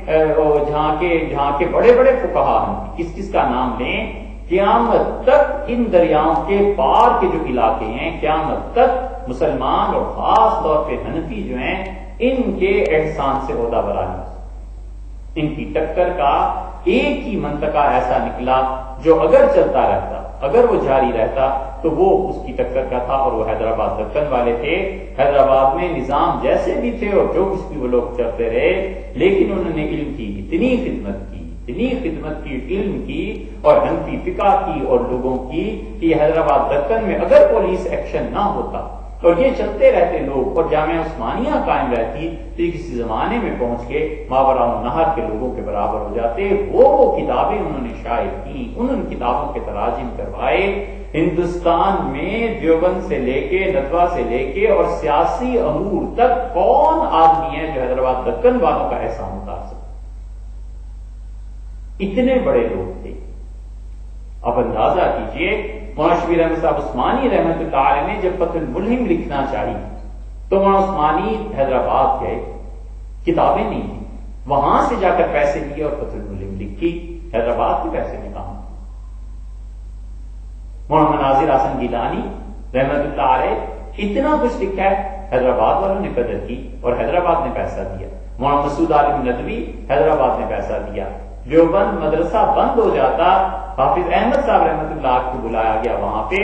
کے بڑے بڑے فقہا ہیں، کس کس کا نام لیں، قیامت تک ان دریاؤں کے پار کے جو علاقے ہیں قیامت تک مسلمان اور خاص طور پہ حنفی جو ہیں ان کے احسان سے عہدہ برانی، ان کی ٹکر کا ایک ہی منطقہ ایسا نکلا جو اگر چلتا رہتا، اگر وہ جاری رہتا تو وہ اس کی ٹکر کا تھا، اور وہ حیدرآباد دکن والے تھے۔ حیدرآباد میں نظام جیسے بھی تھے اور جو کچھ بھی وہ لوگ چلتے رہے، لیکن انہوں نے علم کی اتنی خدمت کی علم کی اور حنفی فقہ کی اور لوگوں کی کہ حیدرآباد دکن میں اگر پولیس ایکشن نہ ہوتا اور یہ چلتے رہتے لوگ اور جامعہ عثمانیہ قائم رہتی تو یہ کسی زمانے میں پہنچ کے ماوراء النہر کے لوگوں کے برابر ہو جاتے۔ وہ کتابیں انہوں نے شائع کی، ان کتابوں کے تراجم کروائے۔ ہندوستان میں دیوبند سے لے کے ندوہ سے لے کے اور سیاسی امور تک کون آدمی ہے جو حیدرآباد دکن والوں کا احسان اتار سکتا؟ اتنے بڑے لوگ تھے۔ اب اندازہ کیجئے مولانا شبیر احمد صاحب عثمانی رحمۃ اللہ علیہ نے جب فتح الملہم لکھنا چاہی تو مولانا عثمانی حیدرآباد گئے، کتابیں نہیں تھیں، وہاں سے جا کر پیسے لیے اور فتح الملہم لکھی، حیدرآباد کے پیسے میں کہاں۔ مولانا ناظر حسن گیلانی رحمۃ اللہ علیہ اتنا کچھ لکھا ہے، حیدرآباد والوں نے قدر کی اور حیدرآباد نے پیسہ دیا۔ مولانا مسعود عالم ندوی حیدرآباد نے پیسہ دیا۔ دیوبند مدرسہ بند ہو جاتا، حافظ احمد صاحب رحمۃ اللہ کو بلایا گیا وہاں پہ،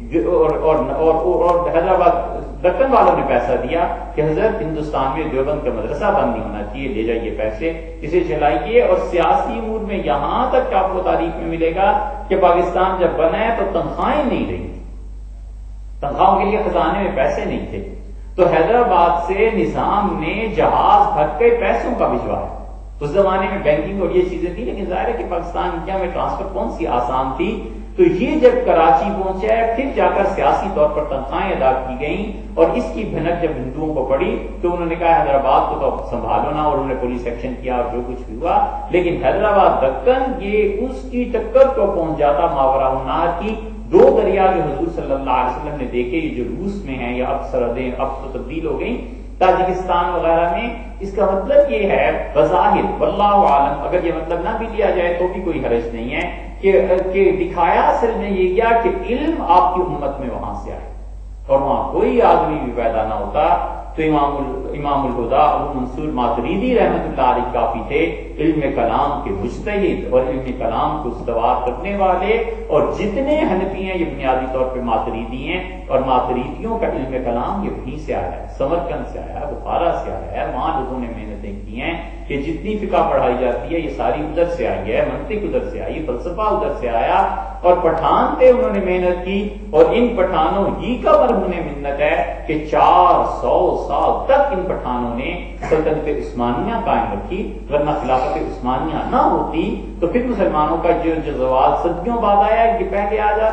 اور حیدرآباد دکن والوں نے پیسہ دیا کہ حضرت ہندوستان میں دیوبند کا مدرسہ بند نہیں ہونا چاہیے، لے جائیے پیسے، اسے چلائیے۔ اور سیاسی امور میں یہاں تک آپ کو تاریخ میں ملے گا کہ پاکستان جب بنا ہے تو تنخواہیں نہیں رہی، تنخواہوں کے لیے خزانے میں پیسے نہیں تھے، تو حیدرآباد سے نظام نے جہاز بھر کے پیسوں کا بھجوایا۔ اس زمانے میں بینکنگ اور یہ چیزیں تھی، لیکن ظاہر ہے کہ پاکستان انڈیا میں ٹرانسفر کون سی آسان تھی۔ تو یہ جب کراچی پہنچا ہے پھر جا کر سیاسی طور پر تنخواہیں ادا کی گئیں، اور اس کی بھنک جب ہندوؤں کو پڑی تو انہوں نے کہا حیدرآباد کو تو سنبھالو نا، اور انہوں نے پولیس ایکشن کیا اور جو کچھ بھی ہوا، لیکن حیدرآباد دکن یہ اس کی ٹکر کو پہنچ جاتا ماوراء النہر کی۔ دو دریا جو حضور صلی اللہ علیہ وسلم نے دیکھے، یہ جو روس میں ہیں یا اب سرحدیں اب تو تبدیل ہو گئیں تاجکستان وغیرہ میں، اس کا مطلب یہ ہے بظاہر واللہ عالم، اگر یہ مطلب نہ بھی لیا جائے تو بھی کوئی حرج نہیں ہے کہ دکھایا اصل میں یہ کیا کہ علم آپ کی امت میں وہاں سے آئے، اور وہاں کوئی آدمی بھی پیدا نہ ہوتا تو امام الہدا ابو منصور ماتریدی رحمۃ اللہ علیہ کافی تھے، علم کلام کے مجتہد اور علم کلام کو استوار کرنے والے، اور جتنے حنفی ہیں یہ بنیادی طور پہ ماتریدی ہیں، اور ماتریدیوں کا علم کلام یہ وہیں سے آیا ہے، سمرقند سے آیا ہے، بخارا سے آیا ہے، وہاں لوگوں نے محنتیں کی ہیں کہ جتنی فقہ پڑھائی جاتی ہے یہ ساری ادھر سے آئی ہے، منطق ادھر سے آئی، فلسفہ ادھر سے آیا، اور پٹھان پہ انہوں نے محنت کی، اور ان پٹھانوں ہی کا مرہون منت ہے کہ 400 سال تک ان پٹھانوں نے سلطنت عثمانیہ قائم رکھی، ورنہ خلافت عثمانیہ نہ ہوتی تو پھر مسلمانوں کا جو زوال صدیوں بعد آیا، یہ پہلے آ جاتا،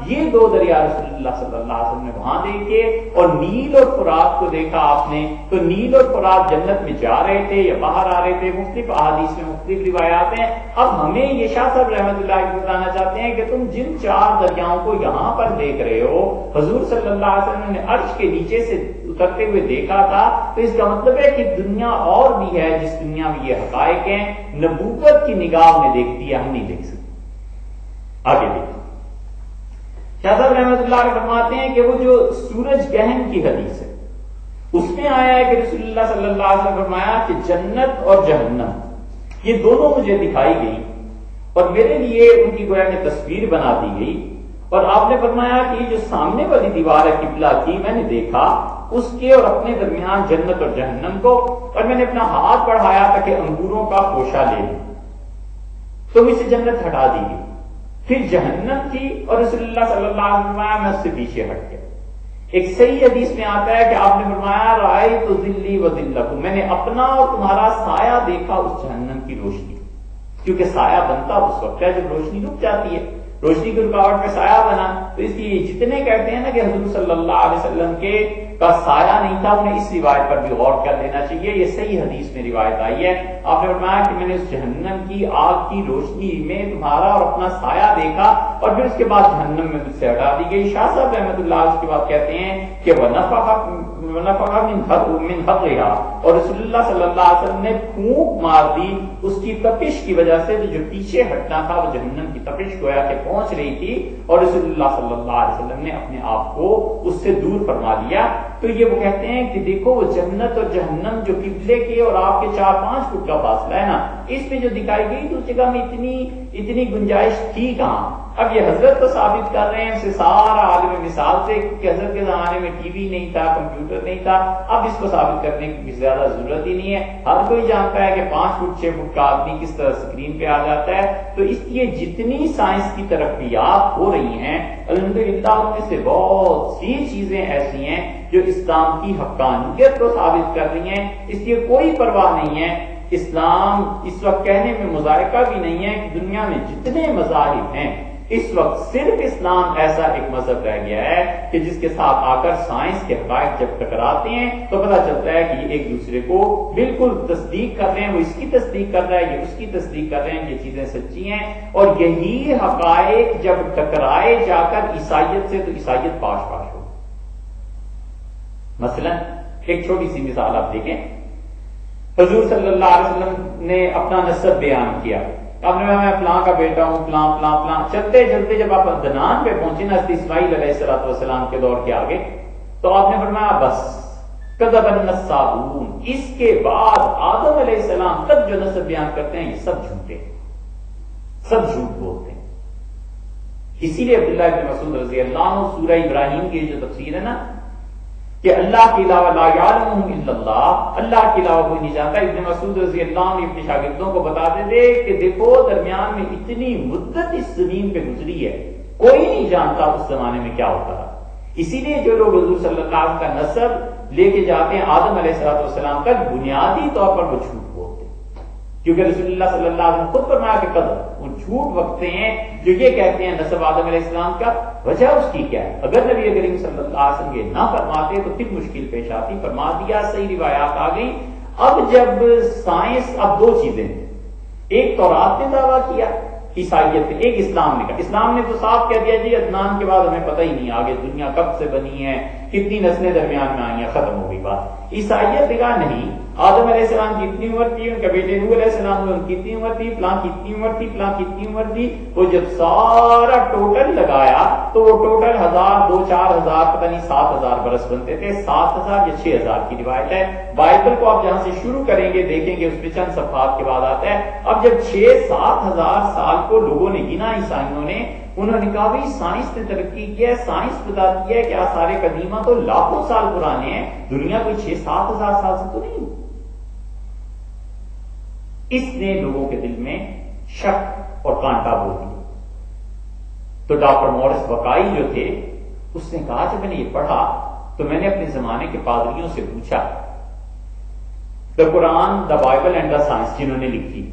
یہ دو دریا رسول اللہ صلی اللہ علیہ وسلم نے وہاں دیکھے، اور نیل اور فرات کو دیکھا آپ نے، تو نیل اور فرات جنت میں جا رہے تھے یا باہر آ رہے تھے، مختلف احادیث میں مختلف روایات ہیں۔ اب ہمیں یہ شاہ صاحب رحمۃ اللہ علیہ بتانا چاہتے ہیں کہ تم جن 4 دریاؤں کو یہاں پر دیکھ رہے ہو، حضور صلی اللہ علیہ وسلم نے عرش کے نیچے سے اترتے ہوئے دیکھا تھا، تو اس کا مطلب ہے کہ دنیا اور بھی ہے جس دنیا میں یہ حقائق ہیں، نبوت کی نگاہ میں دیکھتی ہے، ہم نہیں دیکھ سکتے۔ آگے دیکھیں، شاہ صاحب رحمۃ اللہ علیہ فرماتے ہیں کہ وہ جو سورج گہن کی حدیث ہے اس میں آیا ہے کہ رسول اللہ صلی اللہ علیہ وسلم فرمایا کہ جنت اور جہنم یہ دونوں مجھے دکھائی گئی، اور میرے لیے ان کی گویا میں تصویر بنا دی گئی، اور آپ نے فرمایا کہ یہ جو سامنے والی دیوار ہے قبلہ کی، میں نے دیکھا اس کے اور اپنے درمیان جنت اور جہنم کو، اور میں نے اپنا ہاتھ بڑھایا تاکہ انگوروں کا خوشہ لے لوں، تو مجھ سے جنت ہٹا دی گئی، پھر جہنم تھی اور رسول اللہ صلی اللہ علیہ وسلم میں اس سے پیچھے ہٹ گیا۔ ایک صحیح حدیث میں آتا ہے کہ آپ نے فرمایا رأیت ذلی و ذلکم، میں نے اپنا اور تمہارا سایہ دیکھا اس جہنم کی روشنی، کیونکہ سایہ بنتا اس وقت ہے جب روشنی رک جاتی ہے، روشنی کی رکاوٹ پہ سایہ بنا، تو اس لیے جتنے کہتے ہیں نا کہ حضور صلی اللہ علیہ وسلم کے کا سایہ نہیں تھا، انہیں اس روایت پر بھی غور کر لینا چاہیے، یہ صحیح حدیث میں روایت آئی ہے۔ آپ نے فرمایا کہ میں نے اس جہنم کی آگ کی روشنی میں تمہارا اور اپنا سایہ دیکھا، اور پھر اس کے بعد جہنم میں مجھ سے ہٹا دی گئی۔ شاہ صاحب رحمۃ اللہ اس کے بعد کہتے ہیں کہ وَنَفَخَ مِنْ حَقِّهَا، اور رسول اللہ صلی اللہ علیہ وسلم نے پھونک مار دی اس کی تپش کی وجہ سے، جو پیچھے ہٹنا تھا وہ جہنم کی تپش گویا کہ پہنچ رہی تھی، اور رسول اللہ صلی اللہ علیہ وسلم نے اپنے آپ کو اس سے دور فرما لیا۔ تو یہ وہ کہتے ہیں کہ دیکھو وہ جنت اور جہنم جو قبلے کے اور آپ کے 4-5 فٹ کا فاصلہ ہے نا، اس میں جو دکھائی گئی تو اس جگہ میں اتنی گنجائش تھی کہاں؟ اب یہ حضرت تو ثابت کر رہے ہیں اسے سارا عالم مثال سے کہ حضرت کے زمانے میں ٹی وی نہیں تھا، کمپیوٹر نہیں تھا، اب اس کو ثابت کرنے کی زیادہ ضرورت ہی نہیں ہے، ہر کوئی جانتا ہے کہ 5 فٹ 6 فٹ کا آدمی کس طرح اسکرین پہ آ جاتا ہے۔ تو اس لیے جتنی سائنس کی ترقیات ہو رہی ہیں الحمدللہ ان میں سے بہت سی چیزیں ایسی ہیں جو اسلام کی حقانیت کو ثابت کر رہی ہیں، اس لیے کوئی پرواہ نہیں ہے۔ اسلام اس وقت کہنے میں مذائقہ بھی نہیں ہے کہ دنیا میں جتنے مذاہب ہیں اس وقت صرف اسلام ایسا ایک مذہب رہ گیا ہے کہ جس کے ساتھ آ کر سائنس کے حقائق جب ٹکراتے ہیں تو پتہ چلتا ہے کہ یہ ایک دوسرے کو بالکل تصدیق کر رہے ہیں، وہ اس کی تصدیق کر رہا ہے، یہ اس کی تصدیق کر رہے ہیں، یہ چیزیں سچی ہیں، اور یہی حقائق جب ٹکرائے جا کر عیسائیت سے تو عیسائیت پاش پاش ہو۔ مثلا ایک چھوٹی سی مثال آپ دیکھیں، حضور صلی اللہ علیہ وسلم نے اپنا نسب بیان کیا، آپ نے میں فلاں کا بیٹا ہوں، فلاں فلاں فلاں، چلتے چلتے جب آپ عدنان پہ پہنچے نا اسماعیل علیہ السلام کے دور کے آگے، تو آپ نے فرمایا بس کذب النسابون، اس کے بعد آدم علیہ السلام تک جو نسب بیان کرتے ہیں یہ سب جھوٹے، سب جھوٹ بولتے ہیں۔ اسی لیے عبداللہ بن مسعود رضی اللہ عنہ سورہ ابراہیم کی جو تفسیر ہے نا کہ اللہ کے علاوہ لا یعلمہم الا اللہ، اللہ کے علاوہ کوئی نہیں جانتا، ابن مسعود رضی اللہ عنہ اپنے شاگردوں کو بتاتے تھے کہ دیکھو درمیان میں اتنی مدت اس زمین پہ گزری ہے، کوئی نہیں جانتا اس زمانے میں کیا ہوتا تھا۔ اسی لیے جو لوگ حضور صلی اللہ علیہ وسلم کا نسب لے کے جاتے ہیں آدم علیہ السلام تک، بنیادی طور پر وہ جھوٹ بولتے ہیں، کیونکہ رسول اللہ صلی اللہ علیہ وسلم خود فرمایا کہ قدر وہ جھوٹ بکتے ہیں جو یہ کہتے ہیں نسب آدم علیہ السلام کا، وجہ اس کی کیا ہے؟ اگر نبی کریم صلی اللہ علیہ وسلم یہ نہ فرماتے تو پھر مشکل پیش آتی، فرما دیا، صحیح روایات آ گئی۔ اب جب سائنس، اب دو چیزیں، ایک تورات نے دعویٰ کیا عیسائیت نے، ایک اسلام نے کہا، اسلام نے تو صاف کہہ دیا جی عدنان کے بعد ہمیں پتہ ہی نہیں آگے دنیا کب سے بنی ہے، کتنی نسلیں درمیان میں آئی ہیں، ختم ہو گئی بات۔ عیسائیت نے کہا نہیں، آدم علیہ السلام کی اتنی عمر تھی، ان کے بیٹے نوح علیہ السلام ان کی اتنی عمر تھی، فلاں کی اتنی عمر تھی، فلاں کی اتنی عمر تھی، وہ جب سارا ٹوٹل لگایا تو وہ ٹوٹل 1000 2 4000 پتہ نہیں 7000 برس بنتے تھے، 7000 یا 6000 کی روایت ہے۔ بائبل کو آپ جہاں سے شروع کریں گے دیکھیں گے اس میں چند صفحات کے بعد آتا ہے۔ اب جب 6-7 ہزار سال کو لوگوں نے گنا عیسائیوں نے، انہوں نے کہا بھائی سائنس نے ترقی کی ہے، سائنس بتاتی ہے کہ آثار قدیمہ تو لاکھوں سال پرانے ہیں، دنیا کوئی 6-7 ہزار سال سے تو نہیں۔ اس نے لوگوں کے دل میں شک اور کانٹا بو دیا۔ تو ڈاکٹر مورس بکائی جو تھے اس نے کہا جب میں نے یہ پڑھا تو میں نے اپنے زمانے کے پادریوں سے پوچھا، the Quran, the Bible and the science جنہوں نے لکھی،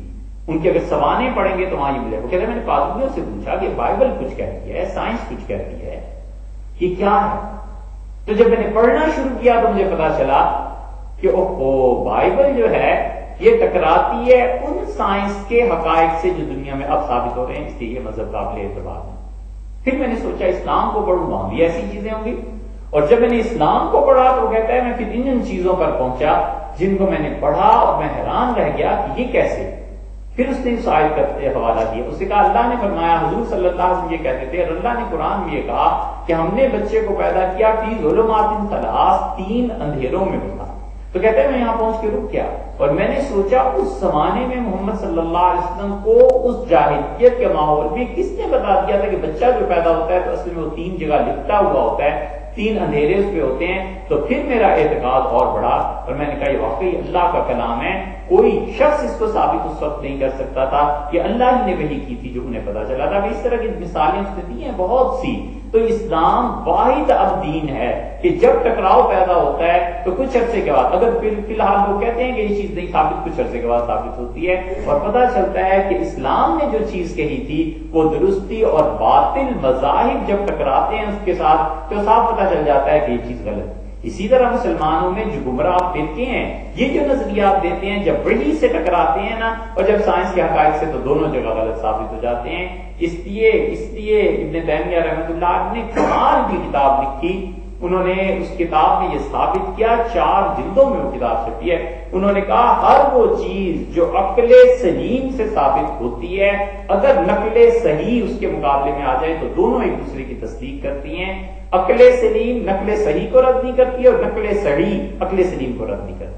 ان کے اگر سوانے پڑھیں گے تو وہاں یہ ملے گا. وہ کہتے ہیں میں نے پادریوں سے پوچھا کہ بائبل کچھ کہتی ہے، سائنس کچھ کہتی ہے، یہ کیا ہے؟ تو جب میں نے پڑھنا شروع کیا تو مجھے پتا چلا کہ اوہ بائبل جو ہے یہ ٹکراتی ہے ان سائنس کے حقائق سے جو دنیا میں اب ثابت ہو رہے ہیں، اس لیے یہ مذہب قابل اعتبار ہے. پھر میں نے سوچا اسلام کو پڑھوں، وہاں بھی ایسی چیزیں ہوں گی. اور جب میں نے اسلام کو پڑھا تو وہ کہتا ہے میں پھر ان چیزوں پر پہنچا جن کو میں نے پڑھا اور میں حیران رہ گیا کہ یہ کیسے. پھر اس نے اس آیت کا حوالہ دیا. اس نے کہا اللہ نے فرمایا، حضور صلی اللہ علیہ وسلم یہ کہتے تھے، اور اللہ نے قرآن میں یہ کہا کہ ہم نے بچے کو پیدا کیا فی ظلمات ثلاث، 3 اندھیروں میں ہوتا. تو کہتے ہیں میں یہاں پہنچ کے رک گیا اور میں نے سوچا اس زمانے میں محمد صلی اللہ علیہ وسلم کو اس جاہلیت کے ماحول میں کس نے بتا دیا تھا کہ بچہ جو پیدا ہوتا ہے تو اصل میں وہ 3 جگہ لپٹا ہوا ہوتا ہے، 3 اندھیرے اس پہ ہوتے ہیں. تو پھر میرا اعتقاد اور بڑھا اور میں نے کہا یہ واقعی اللہ کا کلام ہے. کوئی شخص اس کو ثابت اس وقت نہیں کر سکتا تھا کہ اللہ ہی نے وحی کی تھی جو انہیں پتا چلا تھا. اس طرح کی مثالیں اس نے دی ہیں بہت سی. تو اسلام واحد اب دین ہے کہ جب ٹکراؤ پیدا ہوتا ہے تو کچھ عرصے کے بعد، اگر فی الحال لوگ کہتے ہیں کہ یہ چیز نہیں ثابت، کچھ عرصے کے بعد ثابت ہوتی ہے اور پتہ چلتا ہے کہ اسلام نے جو چیز کہی تھی وہ درستی اور باطل مذاہب جب ٹکراتے ہیں اس کے ساتھ تو صاف پتہ چل جاتا ہے کہ یہ چیز غلط ہے. اسی طرح مسلمانوں میں جو گمراہ فرقے ہیں یہ جو نظریات دیتے ہیں جب وحی سے ٹکراتے ہیں نا اور جب سائنس کے حقائق سے تو دونوں جگہ غلط ثابت ہو جاتے ہیں. اس لیے ابن تیمیہ رحمۃ اللہ نے کمال کی کتاب لکھی. انہوں نے اس کتاب میں یہ ثابت کیا، 4 جلدوں میں وہ کتاب چھپی ہے. انہوں نے کہا ہر وہ چیز جو عقل سلیم سے ثابت ہوتی ہے اگر نقل صحیح اس کے مقابلے میں آ جائے تو دونوں ایک دوسرے کی تصدیق کرتی ہیں. عقل سلیم نقل صحیح کو رد نہیں کرتی اور نقل صحیح عقل سلیم کو رد نہیں کرتی.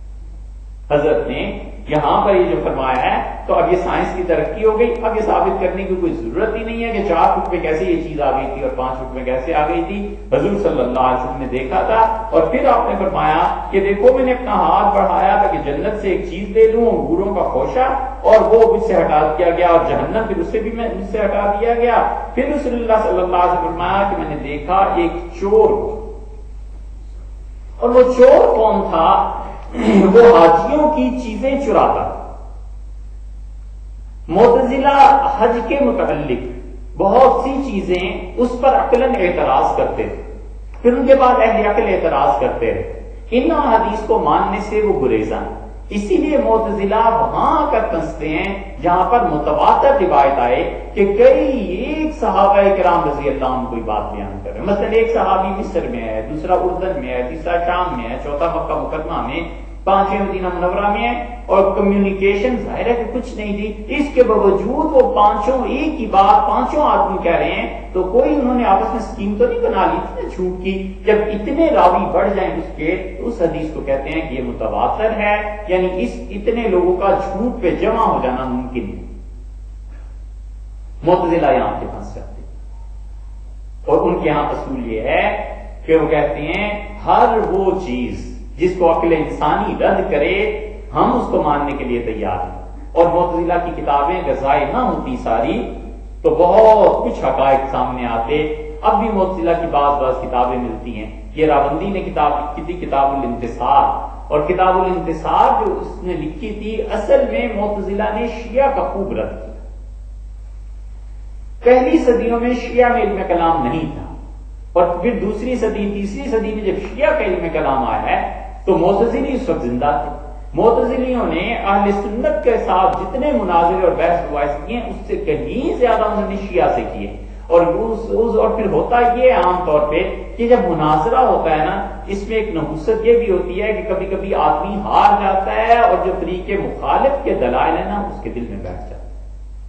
حضرت نے یہاں پر یہ جو فرمایا ہے تو اب یہ سائنس کی ترقی ہو گئی، اب یہ ثابت کرنے کی کوئی ضرورت ہی نہیں ہے کہ 4 فٹ میں کیسے یہ چیز آ گئی تھی اور 5 فٹ میں کیسے آ گئی تھی. حضور صلی اللہ علیہ وسلم نے دیکھا تھا اور پھر آپ نے فرمایا کہ دیکھو میں نے اپنا ہاتھ بڑھایا تھا کہ جنت سے ایک چیز لے لوں، انگوروں کا خوشہ، اور وہ مجھ سے ہٹا دیا گیا، اور جہنم پھر اسے بھی مجھ سے ہٹا دیا گیا. پھر رسول اللہ صلی اللہ علیہ وسلم نے فرمایا کہ میں نے دیکھا ایک چور، اور وہ چور کون تھا؟ وہ حاجیوں کی چیزیں چراتا. معتزلہ حج کے متعلق بہت سی چیزیں اس پر عقلاً اعتراض کرتے تھے، پھر ان کے بعد اہل عقل اعتراض کرتے رہے. ان حدیث کو ماننے سے وہ گریزاں. اسی لیے معتزلہ وہاں کر پھنستے ہیں جہاں پر متواتر روایت آئے کہ ایک صحابہ کرام رضی اللہ عنہ کوئی بات بیان کر رہے ہیں. مثلا ایک صحابی مصر میں ہے، دوسرا اردن میں ہے، تیسرا شام میں ہے، چوتھا مکہ مکرمہ میں، 5ویں مدینہ منورہ میں ہے، اور کمیونیکیشن ظاہر ہے کہ کچھ نہیں تھی. اس کے باوجود وہ 5 ایک ہی بات 5 آدمی کہہ رہے ہیں. تو کوئی انہوں نے آپس میں اسکیم تو نہیں بنا لی تھی نا جھوٹ کی. جب اتنے راوی بڑھ جائیں اس کے تو اس حدیث کو کہتے ہیں کہ یہ متواتر ہے، یعنی اس اتنے لوگوں کا جھوٹ پہ جمع ہو جانا ممکن نہیں. معتزلہ یہاں پہ پھنس جاتے اور ان کے یہاں اصول یہ ہے کہ وہ کہتے ہیں ہر وہ چیز جس کو عقل انسانی رد کرے ہم اس کو ماننے کے لیے تیار ہیں. اور معتزلہ کی کتابیں اگر ضائع نہ ہوتی ساری تو بہت کچھ حقائق سامنے آتے. اب بھی معتزلہ کی بعض کتابیں ملتی ہیں. یہ راوندی نے کتاب لکھی تھی کتاب الانتصار، اور کتاب الانتصار جو اس نے لکھی تھی اصل میں معتزلہ نے شیعہ کا خوب رد کیا. پہلی صدیوں میں شیعہ میں علم کلام نہیں تھا، اور پھر دوسری صدی تیسری صدی میں جب شیعہ کا علم کلام آیا ہے تو معتزلی اس وقت زندہ تھے. معتزلیوں نے اہل سنت کے ساتھ جتنے مناظرے اور بحث مباحث کیے ہیں اس سے کہیں زیادہ انہوں نے شیعہ سے کیے. اور پھر ہوتا یہ عام طور پہ کہ جب مناظرہ ہوتا ہے نا اس میں ایک نحوست یہ بھی ہوتی ہے کہ کبھی کبھی آدمی ہار جاتا ہے اور جو طریقے مخالف کے دلائل ہیں نا اس کے دل میں بیٹھ جاتا ہے،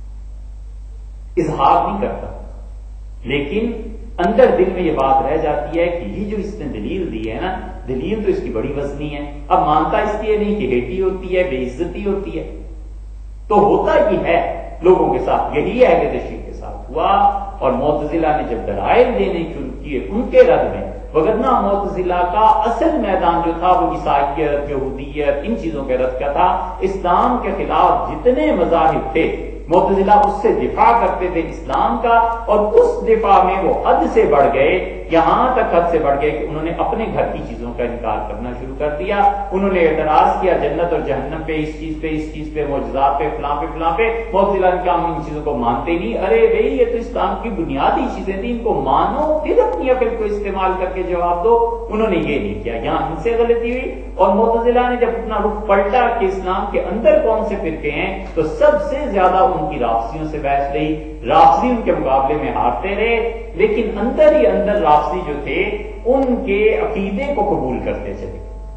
اظہار نہیں کرتا، لیکن اندر دل میں یہ بات رہ جاتی ہے کہ یہ جو اس نے دلیل دی ہے نا، دلیل تو اس کی بڑی وزنی ہے. اب مانتا اس لیے نہیں کہ ہیٹی ہوتی ہے، بے عزتی ہوتی ہے. تو ہوتا ہی ہے لوگوں کے ساتھ، یہی اہل تشیع کے ساتھ ہوا. اور معتزلہ نے جب دلائل دینے شروع کیے ان کے رد میں، وگرنہ معتزلہ کا اصل میدان جو تھا وہ عیسائیت، یہودیت، ان چیزوں کے رد کا تھا. اسلام کے خلاف جتنے مذاہب تھے معتزلہ اس سے دفاع کرتے تھے اسلام کا، اور اس دفاع میں وہ حد سے بڑھ گئے یہاں تک حد سے بڑھ گئے کہ انہوں نے اپنے گھر کی چیزوں کا انکار کرنا شروع کر دیا. انہوں نے اعتراض کیا جنت اور جہنم پہ، اس چیز پہ، معجزات پہ، فلاں پہ. معتزلہ نے کہا ہم ان چیزوں کو مانتے نہیں. ارے بھائی یہ تو اسلام کی بنیادی چیزیں تھیں، ان کو مانو پھر اپنی عقل کو استعمال کر کے جواب دو. انہوں نے یہ نہیں کیا، یہاں ان سے غلطی ہوئی. اور معتزلہ نے جب اپنا رخ پلٹا کہ اسلام کے اندر کون سے فرقے ہیں، تو سب سے زیادہ ان کی رافضیوں سے بحث رہی. رافضی ان کے مقابلے میں ہارتے رہے، لیکن اندر ہی اندر رافضی جو تھے ان کے عقیدے کو قبول کرتے چلے.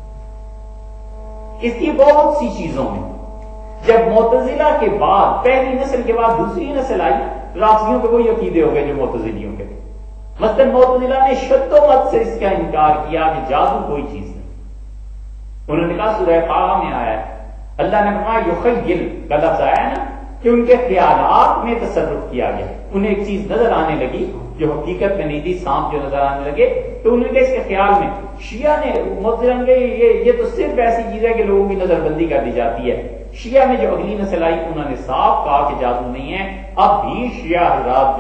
اس کی بہت سی چیزوں میں جب معتزلہ کے بعد پہلی نسل کے بعد دوسری نسل آئی، رافضیوں کے وہی عقیدے ہو گئے جو معتزلیوں کے تھے. مثلا معتزلہ نے شد و مت سے اس کا انکار کیا کہ جادو کوئی چیز نہیں. انہوں نے کہا سورہ طٰہٰ میں آیا ہے، اللہ نے فرمایا یخیل کا لفظ آیا نا کہ ان کے خیالات میں تصرف کیا گیا. انہیں ایک چیز نظر آنے لگی جو حقیقت میں نہیں تھی، سانپ جو نظر آنے لگے تو انہوں نے کہا اس کے خیال میں. شیعہ نے معتزلہ نے یہ تو صرف ایسی چیز ہے کہ لوگوں کی نظر بندی کر دی جاتی ہے. شیعہ میں جو اگلی نسل آئی انہوں نے صاف کہا کہ جادو نہیں ہے. اب بھی شیعہ حضرات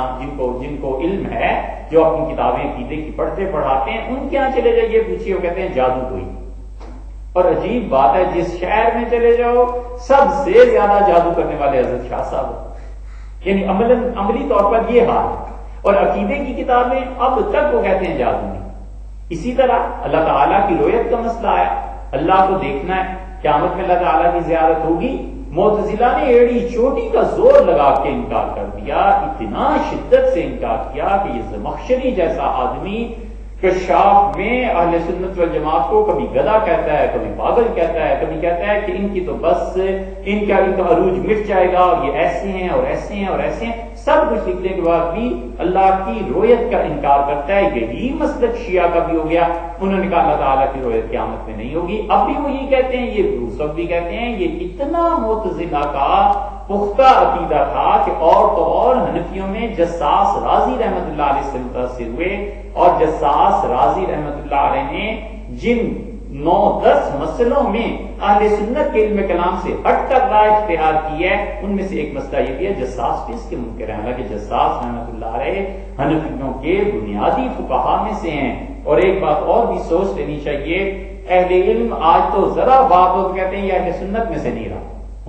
جن کو علم ہے، جو اپنی کتابیں عقیدے کی پڑھتے پڑھاتے ہیں، ان کے یہاں چلے جائیے پوچھیے، وہ کہتے ہیں جادو کوئی. اور عجیب بات ہے، جس شہر میں چلے جاؤ سب سے زیادہ جادو کرنے والے حضرت شاہ صاحب، یعنی عملی طور پر یہ حال ہے. اور عقیدے کی کتابیں اب تک وہ کہتے ہیں جادو نہیں. اسی طرح اللہ تعالیٰ کی رؤیت کا مسئلہ آیا، اللہ کو دیکھنا ہے، قیامت میں اللہ تعالیٰ کی زیارت ہوگی. معتزلہ نے ایڑی چوٹی کا زور لگا کے انکار کر دیا، اتنا شدت سے انکار کیا کہ یہ زمخشری جیسا آدمی کشاف میں اہل سنت والجماعت کو کبھی گدھا کہتا ہے، کبھی پاگل کہتا ہے، کبھی کہتا ہے کہ ان کی تو بس ان کا عروج مٹ جائے گا اور یہ ایسے ہیں اور ایسے ہیں اور ایسے ہیں. سب کچھ لکھنے کے بعد بھی اللہ کی رؤیت کا انکار کرتا ہے. یہی مسلک شیعہ کا بھی ہو گیا. انہوں نے کہا اللہ تعالیٰ کی رؤیت قیامت میں نہیں ہوگی. اب بھی وہ یہ کہتے ہیں، یہ اس وقت بھی کہتے ہیں. یہ اتنا معتزلہ کا پختہ عقیدہ تھا کہ اور تو اور حنفیوں میں جساس رازی رحمت اللہ علیہ سے متاثر ہوئے، اور جساس رازی رحمت اللہ علیہ نے جن 9-10 مسئلوں میں اہل سنت کے علم کلام سے ہٹ کر رائے اختیار کی ہے، ان میں سے ایک مسئلہ یہ بھی ہے جساس بھی اس کے منکر ہے. حالانکہ جساس رحمت اللہ علیہ حنفیوں کے بنیادی فقہا میں سے ہیں. اور ایک بات اور بھی سوچ لینی چاہیے، اہل علم آج تو ذرا بات کہتے ہیں یہ اہل سنت میں سے نہیں رہا.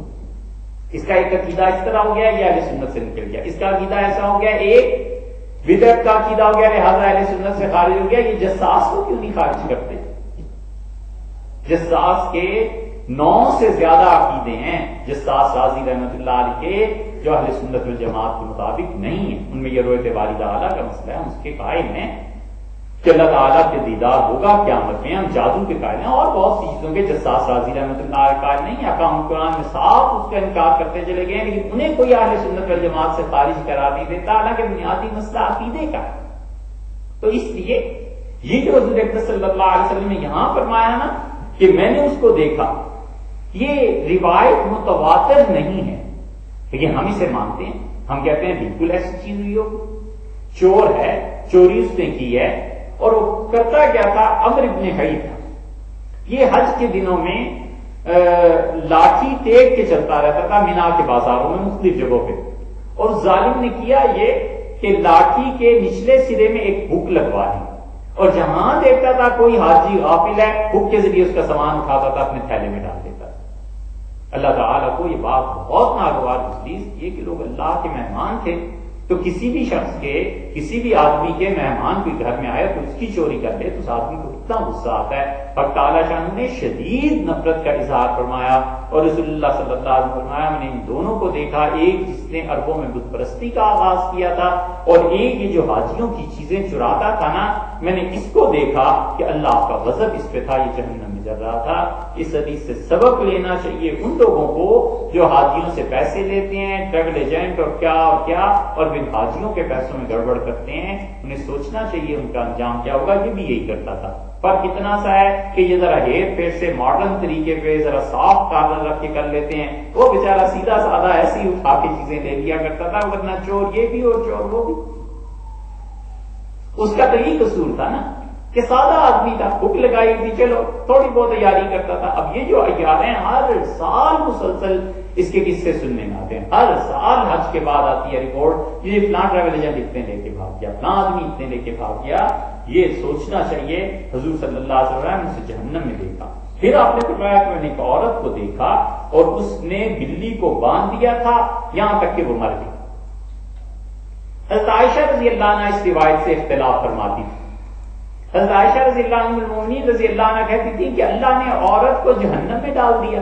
اس کا ایک عقیدہ اس طرح ہو گیا، یہ اہل سنت سے نکل گیا. اس کا عقیدہ ایسا ہو گیا، ایک بدعت کا عقیدہ ہو گیا، لہذا اہل سنت سے خارج ہو گیا. یہ جساس کو کیوں نہیں خارج کرتے؟ جساس کے 9 سے زیادہ عقیدے ہیں جساس رازی رحمت اللہ علیہ کے جو اہل سنت والجماعت کے مطابق نہیں ہیں. ان میں یہ رؤیت باری تعالیٰ کا مسئلہ ہے، ہم اس کے قائل ہیں کہ اللہ تعالیٰ کے دیدار ہوگا قیامت میں. ہم جادو کے قائل ہیں اور بہت سی چیزوں کے جساس رازی رحمت اللہ علیہ قائل نہیں. احکام قرآن میں صاف اس کا انکار کرتے چلے گئے، لیکن انہیں کوئی اہل سنت والجماعت سے خارج قرار نہیں دیتا، حالانکہ بنیادی مسئلہ عقیدے کا. تو اس لیے یہ جو حضور اکرم صلی اللہ علیہ وسلم نے یہاں فرمایا نا کہ میں نے اس کو دیکھا، یہ روایت متواتر نہیں ہے، لیکن ہم اسے مانتے ہیں. ہم کہتے ہیں بالکل ایسی چیز ہوئی ہو. چور ہے، چوری اس نے کی ہے، اور وہ کرتا کیا تھا، عمرو بن حی تھا. یہ حج کے دنوں میں لاٹھی ٹیک کے چلتا رہتا تھا مینا کے بازاروں میں مختلف جگہوں پہ. اور ظالم نے کیا یہ کہ لاٹھی کے نچلے سرے میں ایک ہک لگوا دی، اور جہاں دیکھتا تھا کوئی حاجی غافل ہے، ہک کے ذریعے اس کا سامان اٹھاتا تھا، اپنے تھیلے میں ڈال دیتا. اللہ تعالیٰ کو یہ بات بہت ناگوار تجویز کی کہ لوگ اللہ کے مہمان تھے، تو کسی بھی شخص کے، کسی بھی آدمی کے مہمان کوئی گھر میں آئے تو اس کی چوری کر لے تو اس آدمی کو اتنا غصہ آتا ہے. اور تعالیٰ شان نے شدید نفرت کا اظہار فرمایا، اور رسول اللہ صلی اللہ علیہ وسلم فرمایا میں نے ان دونوں کو دیکھا، ایک جس نے عربوں میں بت پرستی کا آغاز کیا تھا، اور ایک یہ جو حاجیوں کی چیزیں چراتا تھا نا، میں نے اس کو دیکھا کہ اللہ کا غضب اس پہ تھا، یہ جہنم میں جل رہا تھا. اس حدیث سے سبق لینا چاہیے ان لوگوں کو جو حاجیوں سے پیسے لیتے ہیں، ٹریول ایجنٹ اور کیا اور پھر حاجیوں کے پیسوں میں گڑبڑ کرتے ہیں. انہیں سوچنا چاہیے ان کا انجام کیا ہوگا. یہ بھی یہی کرتا تھا. فرق اتنا سا ہے کہ یہ ذرا ہیر پھیر سے ماڈرن طریقے پہ ذرا صاف کارنر رکھ کے کر لیتے ہیں، وہ بیچارہ سیدھا سادہ ایسے ہی اٹھا کے چیزیں لے لیا کرتا تھا، ورنہ چور یہ بھی اور چور وہ بھی. اس کا تو یہی قصور تھا نا کہ سادہ آدمی تھا، ہک لگائی تھی، چلو تھوڑی بہت تیاری کرتا تھا. اب یہ جو عیار ہیں ہر سال مسلسل اس کے قصے سننے میں آتے ہیں. ہر سال حج کے بعد آتی ہے رپورٹ، یہ فلاں ٹریول ایجنٹ اتنے لے کے بھاگ گیا، فلاں آدمی اتنے لے کے بھاگ گیا. یہ سوچنا چاہیے حضور صلی اللہ علیہ وسلم نے اسے جہنم میں دیکھا. پھر آپ نے فرمایا کہ میں نے ایک عورت کو دیکھا اور اس نے بلی کو باندھ دیا تھا یہاں تک کہ وہ مر گئی. حضرت عائشہ رضی اللہ عنہ اس روایت سے اختلاف فرماتی تھی. حضرت عائشہ رضی اللہ عنہ المؤمنین رضی اللہ عنہ کہتی تھی کہ اللہ نے عورت کو جہنم میں ڈال دیا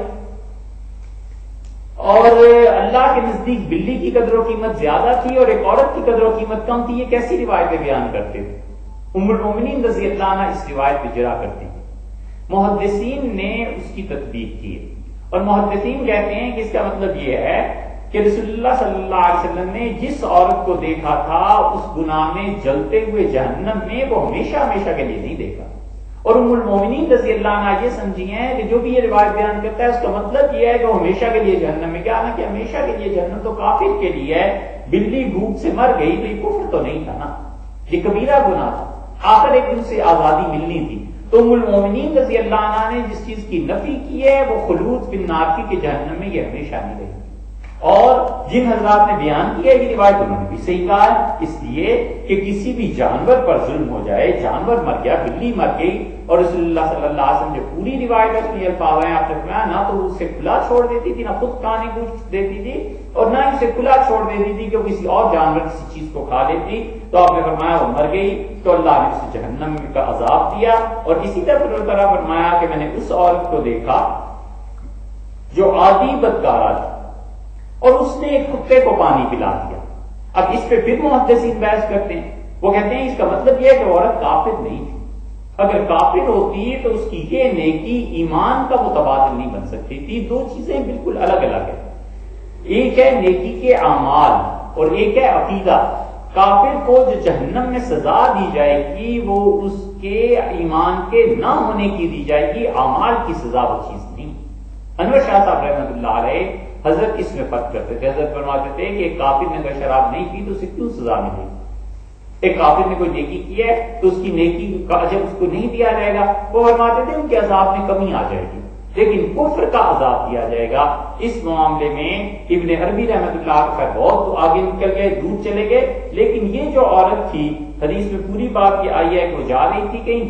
اور اللہ کے نزدیک بلی کی قدر و قیمت زیادہ تھی اور ایک عورت کی قدر و قیمت کم تھی. یہ کیسی روایتیں بیان کرتے تھے؟ ام المؤمنین رضی اللہ عنہ اس روایت پہ جرا کرتی تھی. محدثین نے اس کی تطبیق کی اور محدثین کہتے ہیں کہ اس کا مطلب یہ ہے کہ رسول اللہ صلی اللہ علیہ وسلم نے جس عورت کو دیکھا تھا اس گناہ میں جلتے ہوئے جہنم میں وہ ہمیشہ ہمیشہ کے لیے نہیں دیکھا. اور ام المؤمنین رضی اللہ عنہ یہ سمجھی ہیں کہ جو بھی یہ روایت بیان کرتا ہے اس کا مطلب یہ ہے کہ وہ ہمیشہ کے لیے جہنم میں. کیا نا کہ ہمیشہ کے لیے جہنم تو کافر کے لیے ہے. بلی بھوک سے مر گئی تو یہ کفر تو نہیں تھا نا، یہ کبیرہ گناہ تھا، آخر ایک دن سے آزادی ملنی تھی. تو ام المؤمنین رضی اللہ عنہ نے جس چیز کی نفی کی ہے وہ خلود فی النار کی، کہ جہنم میں یہ ہمیشہ نہیں رہی. اور جن حضرات نے بیان کیا یہ روایت انہوں نے بھی صحیح کہا ہے، اس لیے کہ کسی بھی جانور پر ظلم ہو جائے، جانور مر گیا، بلی مر گئی، اور رسول اللہ صلی اللہ علیہ وسلم جو پوری روایت ہے اس میں الفاظ ہیں آپ نے فرمایا نہ تو اسے کھلا چھوڑ دیتی تھی، نہ خود کھانے کو دیتی تھی، اور نہ اسے کھلا چھوڑ دیتی تھی کہ وہ کسی اور جانور کسی چیز کو کھا لیتی. تو آپ نے فرمایا وہ مر گئی تو اللہ نے اسے جہنم کا عذاب دیا. اور اسی طرح فرمایا کہ میں نے اس عورت کو دیکھا جو عادی بدکارہ تھی اور اس نے ایک کتے کو پانی پلا دیا. اب اس پہ پھر محدثین بحث کرتے ہیں. وہ کہتے ہیں اس کا مطلب یہ ہے کہ عورت کافر نہیں تھی. اگر کافر ہوتی تو اس کی یہ نیکی ایمان کا متبادل نہیں بن سکتی تھی. دو چیزیں بالکل الگ الگ ہیں. ایک ہے نیکی کے اعمال اور ایک ہے عقیدہ. کافر کو جو جہنم میں سزا دی جائے گی وہ اس کے ایمان کے نہ ہونے کی دی جائے گی، اعمال کی سزا وہ چیز نہیں. انور شاہ صاحب رحمۃ اللہ علیہ حضرت اس میں فرق کرتے تھے. حضرت فرماتے تھے کہ ایک کافر نے اگر شراب نہیں پی تو اسے کیوں سزا ملے گی؟ ایک کافر نے کوئی نیکی کی ہے تو اس کی نیکی کا اجر اس کو نہیں دیا جائے گا. وہ فرماتے تھے ان کے عذاب میں کمی آ جائے گی، لیکن کفر کا عذاب دیا جائے گا. اس معاملے میں ابن عربی رحمۃ اللہ کا بہت تو آگے نکل گئے، دور چلے گئے. لیکن یہ جو عورت تھی حدیث میں پوری بات یہ آئی ہے کہ وہ جا رہی تھی کہیں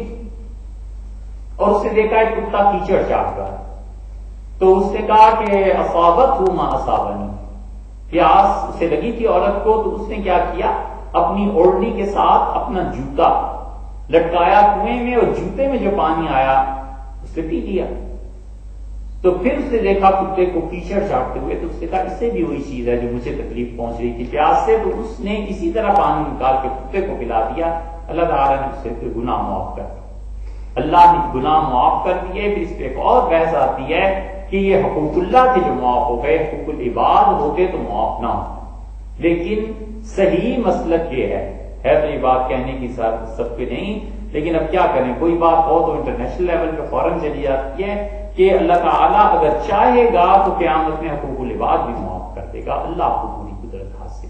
اور اس نے دیکھا ایک کتا کیچڑ چاٹ رہا، تو اس نے کہا کہ اصابت ما اصابنی، پیاس اسے لگی تھی عورت کو. تو اس نے کیا کیا، اپنی اوڑھنی کے ساتھ اپنا جوتا لٹکایا کنویں میں اور جوتے میں جو پانی آیا اس سے پی لیا. تو پھر اس نے دیکھا کتے کو کیچڑ چاٹتے ہوئے تو اس نے کہا اس سے بھی وہی چیز ہے جو مجھے تکلیف پہنچ رہی تھی پیاس سے. تو اس نے اسی طرح پانی نکال کے کتے کو پلا دیا. اللہ تعالیٰ نے اس سے گناہ معاف کر دیا. اللہ نے گناہ معاف کر دیے. پھر اس پہ ایک اور بحث آتی ہے کہ یہ حقوق اللہ کے جو معاف ہو گئے، حقوق العباد ہوتے تو معاف نہ ہوتے. لیکن صحیح مسلک یہ ہے تو یہ بات کہنے کی سب پہ نہیں، لیکن اب کیا کریں، کوئی بات ہو تو انٹرنیشنل لیول پہ فوراً چلی جاتی ہے کہ اللہ تعالیٰ اگر چاہے گا تو قیامت میں حقوق العباد بھی معاف کر دے گا. اللہ کو پوری قدرت حاصل.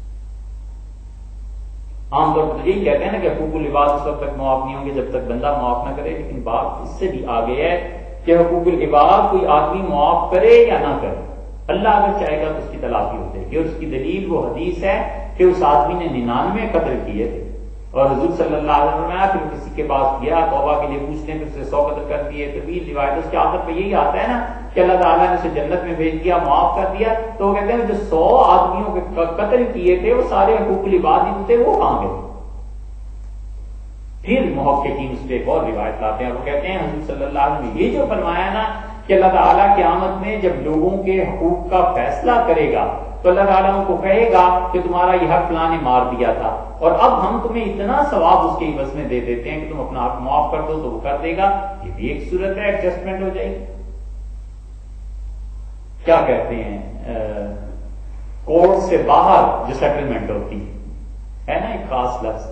عام طور پر یہی کہتے ہیں نا کہ حقوق العباد اس وقت تک معاف نہیں ہوں گے جب تک بندہ معاف نہ کرے. لیکن بات اس سے بھی آگے ہے کہ حقوق العباد کوئی آدمی معاف کرے یا نہ کرے، اللہ اگر چاہے گا تو اس کی تلافی ہو جائے گی. اور اس کی دلیل وہ حدیث ہے کہ اس آدمی نے 99 قتل کیے تھے اور حضور صلی اللہ علیہ وسلم نے پھر کسی کے پاس گیا توبہ کے لیے پوچھنے، پھر اسے 100 قتل کر دیے. طویل روایت اس کے آخر پہ یہی آتا ہے نا کہ اللہ تعالیٰ نے اسے جنت میں بھیج دیا، معاف کر دیا. تو وہ کہتے ہیں جو 100 آدمیوں کے قتل کیے تھے وہ سارے حقوق العباد ہی تھے، وہ کہاں گئے؟ پھر محققین اس پہ ایک اور روایت لاتے ہیں. وہ کہتے ہیں حضور صلی اللہ علیہ وسلم نے یہ جو فرمایا نا کہ اللہ تعالیٰ قیامت میں جب لوگوں کے حقوق کا فیصلہ کرے گا تو اللہ تعالیٰ ان کو کہے گا کہ تمہارا یہ حق فلاں نے مار دیا تھا اور اب ہم تمہیں اتنا ثواب اس کے عوض میں دے دیتے ہیں کہ تم اپنا حق معاف کر دو. تو وہ کر دے گا. یہ بھی ایک صورت ہے، ایڈجسٹمنٹ ہو جائے گی. کیا کہتے ہیں کورٹ سے باہر جو سیٹلمنٹ ہوتی ہے نا ایک خاص لفظ،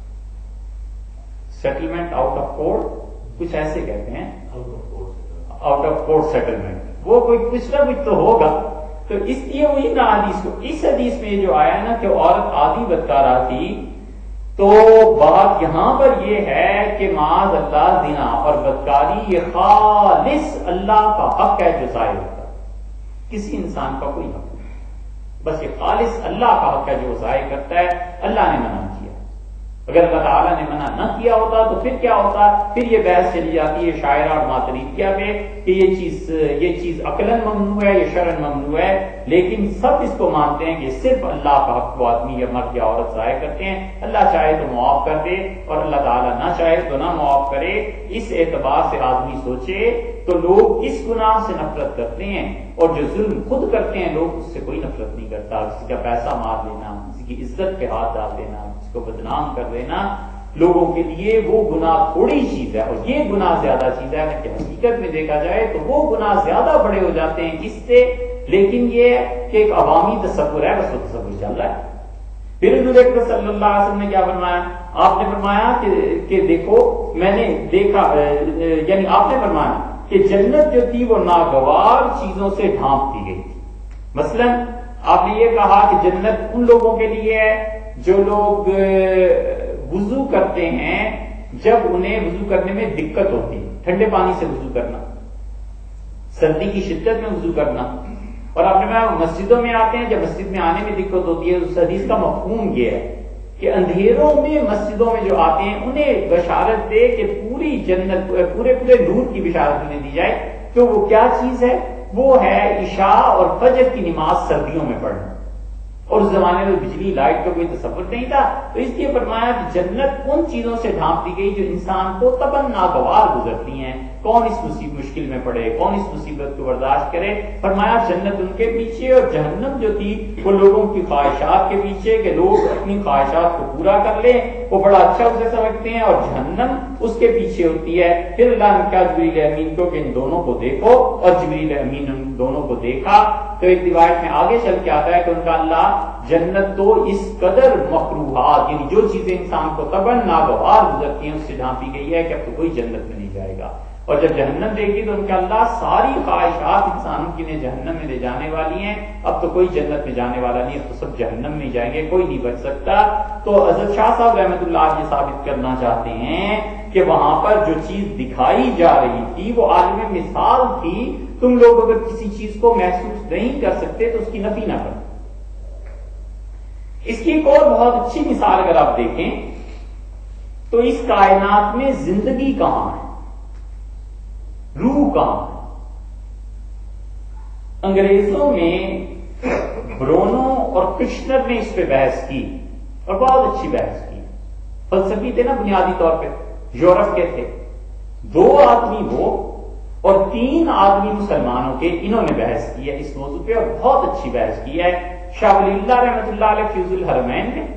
سیٹلمنٹ آؤٹ آف کورٹ، کچھ ایسے کہتے ہیں آؤٹ آف کورٹ سیٹلمنٹ. وہ کوئی کچھ نہ کچھ تو ہوگا. تو اس لیے وہی نا حدیث کو، اس حدیث میں جو آیا نا کہ عورت عادی بدکارہ تھی، تو بات یہاں پر یہ ہے کہ معاذ اللہ زنا اور بدکاری یہ خالص اللہ کا حق ہے جو ظاہر ہوتا ہے. کسی انسان کا کوئی حق نہیں، بس یہ خالص اللہ کا حق ہے جو ضائع کرتا ہے، اللہ نے منع کیا۔ اگر اللہ تعالیٰ نے منع نہ کیا ہوتا تو پھر کیا ہوتا؟ پھر یہ بحث چلی جاتی ہے شاعرہ اور ماتریدیہ میں کہ یہ چیز عقلاً ممنوع ہے، یہ شرعاً ممنوع ہے، لیکن سب اس کو مانتے ہیں کہ صرف اللہ کا حق وہ آدمی یا مرد یا عورت ضائع کرتے ہیں، اللہ چاہے تو معاف کر دے اور اللہ تعالیٰ نہ چاہے تو نہ معاف کرے۔ اس اعتبار سے آدمی سوچے تو لوگ اس گناہ سے نفرت کرتے ہیں، اور جو ظلم خود کرتے ہیں لوگ اس سے کوئی نفرت نہیں کرتا۔ کسی کا پیسہ مار لینا، کسی کی عزت پہ ہاتھ ڈال دینا، کسی کو بدنام کر دینا، لوگوں کے لیے وہ گناہ تھوڑی چیز ہے، اور یہ گناہ زیادہ چیز ہے کہ حقیقت میں دیکھا جائے تو وہ گناہ زیادہ بڑے ہو جاتے ہیں اس سے، لیکن یہ کہ ایک عوامی تصور ہے، بس وہ تصور چل رہا ہے۔ پھر حضور اکرم صلی اللہ علیہ وسلم نے کیا فرمایا؟ آپ نے فرمایا کہ دیکھو میں نے دیکھا، یعنی آپ نے فرمایا کہ جنت جو تھی وہ ناگوار چیزوں سے ڈھانپ دی گئی تھی۔ مثلا آپ نے یہ کہا کہ جنت ان لوگوں کے لیے ہے جو لوگ وضو کرتے ہیں جب انہیں وضو کرنے میں دقت ہوتی ہے، ٹھنڈے پانی سے وضو کرنا، سردی کی شدت میں وضو کرنا، اور آپ نے مسجدوں میں آتے ہیں جب مسجد میں آنے میں دقت ہوتی ہے۔ اس حدیث کا مفہوم یہ ہے کہ اندھیروں میں مسجدوں میں جو آتے ہیں انہیں بشارت دے کہ پوری جنت پورے نور کی بشارت انہیں دی جائے، تو وہ کیا چیز ہے؟ وہ ہے عشاء اور فجر کی نماز سردیوں میں پڑھنا، اور اس زمانے میں بجلی لائٹ کا کوئی تصور نہیں تھا، تو اس لیے فرمایا کہ جنت ان چیزوں سے ڈھانپ دی گئی جو انسان کو طبعاً ناگوار گزرتی ہیں۔ کون اس مشکل میں پڑے، کون اس مصیبت کو برداشت کرے؟ فرمایا جنت ان کے پیچھے، اور جہنم جو تھی وہ لوگوں کی خواہشات کے پیچھے، کہ لوگ اپنی خواہشات کو پورا کر لیں، وہ بڑا اچھا اسے سمجھتے ہیں، اور جہنم اس کے پیچھے ہوتی ہے۔ پھر اللہ نے کہا جبریل امین کو کہ ان دونوں کو دیکھو، اور جبریل امین ان دونوں کو دیکھا تو ایک روایت میں آگے چل کے آتا ہے کہ ان کا اللہ جنت تو اس قدر مکروہات، یعنی جو چیزیں انسان کو طبعاً ناگوار گزرتی ہیں اس سے ڈھانپی گئی ہے کہ اب تو کوئی جنت میں نہیں جائے گا، اور جب جہنم دیکھی تو ان کا اللہ ساری خواہشات انسانوں کی نے جہنم میں لے جانے والی ہیں، اب تو کوئی جنت میں جانے والا نہیں، اب تو سب جہنم میں جائیں گے، کوئی نہیں بچ سکتا۔ تو حضرت شاہ صاحب رحمۃ اللہ یہ ثابت کرنا چاہتے ہیں کہ وہاں پر جو چیز دکھائی جا رہی تھی وہ عالم مثال تھی، تم لوگ اگر کسی چیز کو محسوس نہیں کر سکتے تو اس کی نفی نہ کرو۔ اس کی ایک اور بہت اچھی مثال اگر آپ دیکھیں تو اس کائنات میں زندگی کہاں ہے، روح کہاں ہے؟ انگریزوں میں برونو اور کرشنر نے اس پہ بحث کی، اور بہت اچھی بحث کی۔ فلسفی تھے نا بنیادی طور پہ، یورپ کے تھے، 2 آدمی وہ اور 3 آدمی مسلمانوں کے، انہوں نے بحث کی ہے اس موضوع پہ، اور بہت اچھی بحث کی ہے۔ شاہ ولی اللہ رحمۃ اللہ علیہ فیوز الحرمین میں،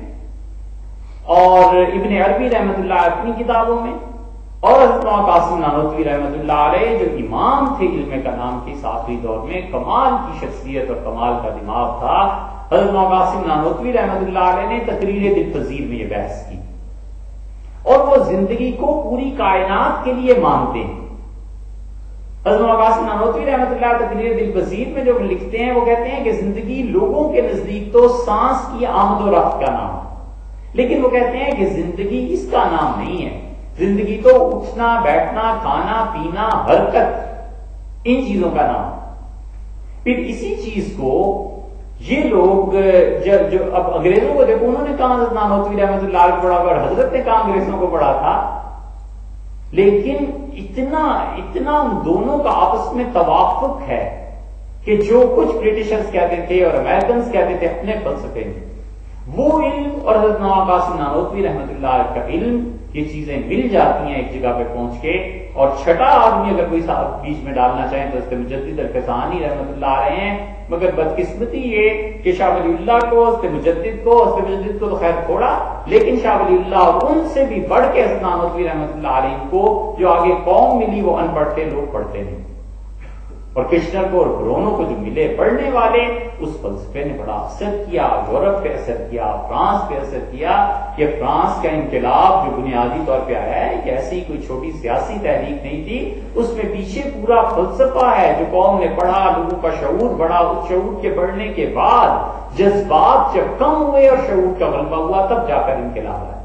اور ابن عربی رحمۃ اللہ اپنی کتابوں میں، اور حضرت قاسم نانوتوی رحمۃ اللہ علیہ جو امام تھے علم کلام کے اس آخری دور میں، کمال کی شخصیت اور کمال کا دماغ تھا، حضرت قاسم نانوتوی رحمۃ اللہ علیہ نے تقریر دلپذیر میں یہ بحث کی، اور وہ زندگی کو پوری کائنات کے لیے مانتے ہیں۔ حضرت قاسم نانوتوی رحمۃ اللہ تقریر دلپذیر میں جو لکھتے ہیں وہ کہتے ہیں کہ زندگی لوگوں کے نزدیک تو سانس کی آمد و رفت کا نام ہے، لیکن وہ کہتے ہیں کہ زندگی اس کا نام نہیں ہے، زندگی تو اٹھنا بیٹھنا کھانا پینا حرکت ان چیزوں کا نام ہے۔ پھر اسی چیز کو یہ لوگ جو اب انگریزوں کو دیکھو، انہوں نے کہا حضرت نانوتوی رحمۃ اللہ علیہ پڑھا، اور حضرت نے کہا انگریزوں کو پڑھا تھا، لیکن اتنا ان دونوں کا آپس میں توافق ہے کہ جو کچھ برٹشرز کہتے تھے اور امریکنز کہتے تھے اپنے فلسفے میں، وہ علم اور حضرت قاسم نانوتوی رحمۃ اللہ علیہ کا علم، یہ چیزیں مل جاتی ہیں ایک جگہ پہ پہنچ کے۔ اور چھٹا آدمی اگر کوئی بیچ میں ڈالنا چاہیں تو حضرت مجدد الفسانی رحمۃ اللہ علیہ ہیں، مگر بدقسمتی یہ کہ شاہ ولی اللہ کو، حضرت مجدد کو تو خیر چھوڑا، لیکن شاہ ولی اللہ ان سے بھی بڑھ کے حضرت نانوتوی رحمۃ اللہ علیہ کو جو آگے قوم ملی وہ ان پڑھ تھے، لوگ پڑھتے نہیں، اور کرشنر کو اور برونو کو جو ملے پڑھنے والے، اس فلسفے نے بڑا اثر کیا، یورپ پہ اثر کیا، فرانس پہ اثر کیا۔ یہ فرانس کا انقلاب جو بنیادی طور پہ آیا ہے، یہ ایسی کوئی چھوٹی سیاسی تحریک نہیں تھی، اس میں پیچھے پورا فلسفہ ہے جو قوم نے پڑھا، لوگوں کا شعور بڑھا، اس شعور کے بڑھنے کے بعد جذبات جب کم ہوئے اور شعور کا غلبہ ہوا تب جا کر انقلاب آیا۔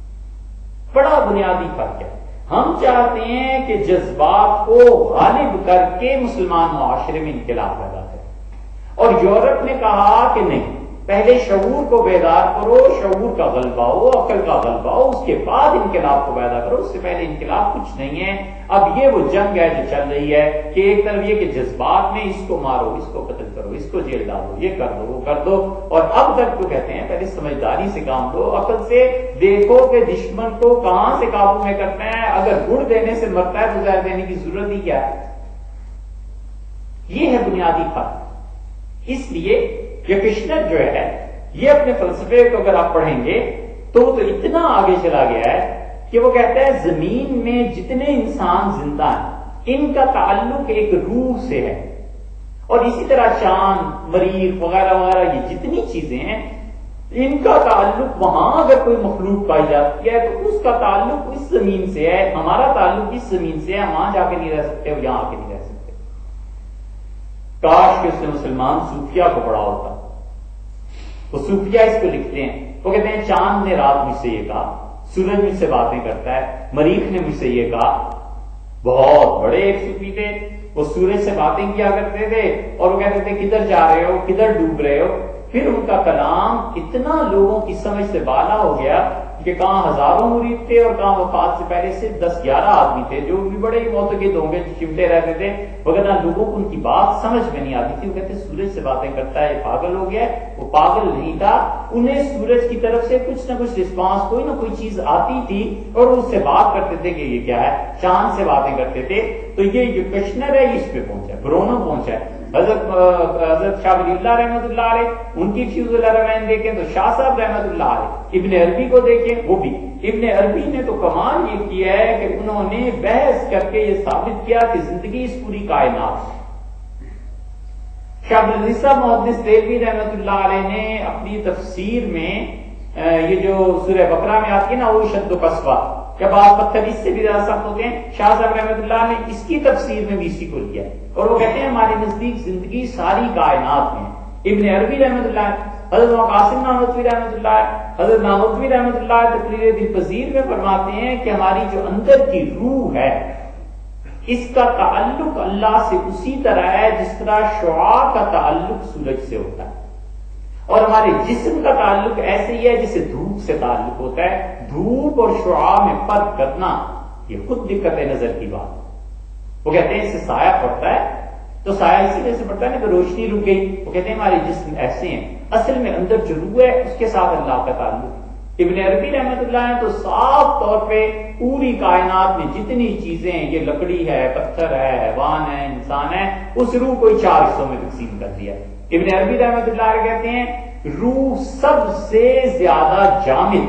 بڑا بنیادی فرق ہے۔ ہم چاہتے ہیں کہ جذبات کو غالب کر کے مسلمان معاشرے میں انقلاب پیدا کریں، اور یورپ نے کہا کہ نہیں، پہلے شعور کو بیدار کرو، شعور کا غلبہ ہو، عقل کا غلبہ ہو، اس کے بعد انقلاب کو پیدا کرو، اس سے پہلے انقلاب کچھ نہیں ہے۔ اب یہ وہ جنگ ہے جو چل رہی ہے کہ ایک طرف یہ کہ جذبات میں اس کو مارو، اس کو قتل کرو، اس کو جیل ڈالو، یہ کر دو، وہ کر دو، اور اب تک تو کہتے ہیں پہلے سمجھداری سے کام لو، عقل سے دیکھو کہ دشمن کو کہاں سے قابو میں کرنا ہے، اگر گڑ دینے سے مرتا ہے تو زہر دینے کی ضرورت ہی کیا ہے؟ یہ ہے بنیادی فرق۔ اس لیے یہ کشنر جو ہے یہ اپنے فلسفے کو اگر آپ پڑھیں گے تو اتنا آگے چلا گیا ہے کہ وہ کہتا ہے زمین میں جتنے انسان زندہ ہیں ان کا تعلق ایک روح سے ہے، اور اسی طرح چاند، مریخ وغیرہ وغیرہ یہ جتنی چیزیں ہیں ان کا تعلق وہاں اگر کوئی مخلوق پائی جاتی ہے تو اس کا تعلق اس زمین سے ہے، ہمارا تعلق اس زمین سے ہے، ہم وہاں جا کے نہیں رہ سکتے، یہاں آ کے نہیں رہ سکتے۔ کاش کہ اس نے مسلمان صوفیہ کو پڑھا ہوتا۔ وہ صوفیہ اس کو لکھتے ہیں، وہ کہتے ہیں چاند نے رات مجھ سے یہ کہا، سورج مجھ سے باتیں کرتا ہے، مریخ نے مجھ سے یہ کہا۔ بہت بڑے ایک صوفی تھے، وہ سورج سے باتیں کیا کرتے تھے اور وہ کہتے تھے کدھر جا رہے ہو، کدھر ڈوب رہے ہو۔ پھر ان کا کلام اتنا لوگوں کی سمجھ سے بالا ہو گیا کہ کہاں ہزاروں مرید تھے اور کہاں وفات سے پہلے صرف 10-11 آدمی تھے جو بھی بڑے ہی معتقد ہوں گے، چمٹے رہتے تھے، وغیرہ لوگوں کو ان کی بات سمجھ میں نہیں آتی تھی۔ وہ کہتے سورج سے باتیں کرتا ہے، یہ پاگل ہو گیا۔ وہ پاگل نہیں تھا، انہیں سورج کی طرف سے کچھ نہ کچھ رسپانس، کوئی نہ کوئی چیز آتی تھی اور وہ اس سے بات کرتے تھے کہ یہ کیا ہے، چاند سے باتیں کرتے تھے۔ تو یہ جو کشنر ہے اس پہ پہنچا، برونو پہنچا ہے۔ حضرت شاہ ولی اللہ رحمۃ اللہ علیہ، ان کی فیوز الرحمین دیکھیں تو شاہ صاحب رحمۃ اللہ علیہ، ابن عربی کو دیکھیں، وہ بھی ابن عربی نے تو کمال یہ کیا ہے کہ انہوں نے بحث کر کے یہ ثابت کیا کہ زندگی اس پوری کائنات۔ شاہ عبدالرزاق محدث دہلوی رحمۃ اللہ علیہ نے اپنی تفسیر میں یہ جو سورہ بقرہ میں آتی ہے نا، وہ شد و قصوہ، کہ بعض پتھر اس سے بھی زیادہ سخت ہوتے ہیں، شاہ صاحب رحمۃ اللہ نے اس کی تفسیر میں بھی اسی کو لیا، اور وہ کہتے ہیں ہمارے نزدیک زندگی ساری کائنات میں۔ ابن عربی رحمۃ اللہ، حضرت قاسم نانوتوی رحمۃ اللہ، حضرت نانوتوی رحمۃ اللہ تقریر دل پذیر میں فرماتے ہیں کہ ہماری جو اندر کی روح ہے اس کا تعلق اللہ سے اسی طرح ہے جس طرح شعاع کا تعلق سورج سے ہوتا ہے، اور ہمارے جسم کا تعلق ایسے ہی ہے جسے دھوپ سے تعلق ہوتا ہے۔ دھوپ اور شعاع میں فرق کرنا یہ خود دقت نظر کی بات ہے۔ وہ کہتے ہیں اس سے سایہ پڑتا ہے تو سایہ اسی وجہ سے پڑتا ہے نا کہ روشنی رک گئی۔ وہ کہتے ہیں ہمارے جسم ایسے ہیں، اصل میں اندر جو روح ہے اس کے ساتھ اللہ کا تعلق۔ ابن عربی رحمۃ اللہ نے تو صاف طور پہ پوری کائنات میں جتنی چیزیں ہیں، یہ لکڑی ہے، پتھر ہے، حیوان ہے، انسان ہے، اس روح کو 4 حصوں میں تقسیم کر دیا۔ ابن عربی رحمۃ اللہ علیہ کہتے ہیں روح سب سے زیادہ جامد،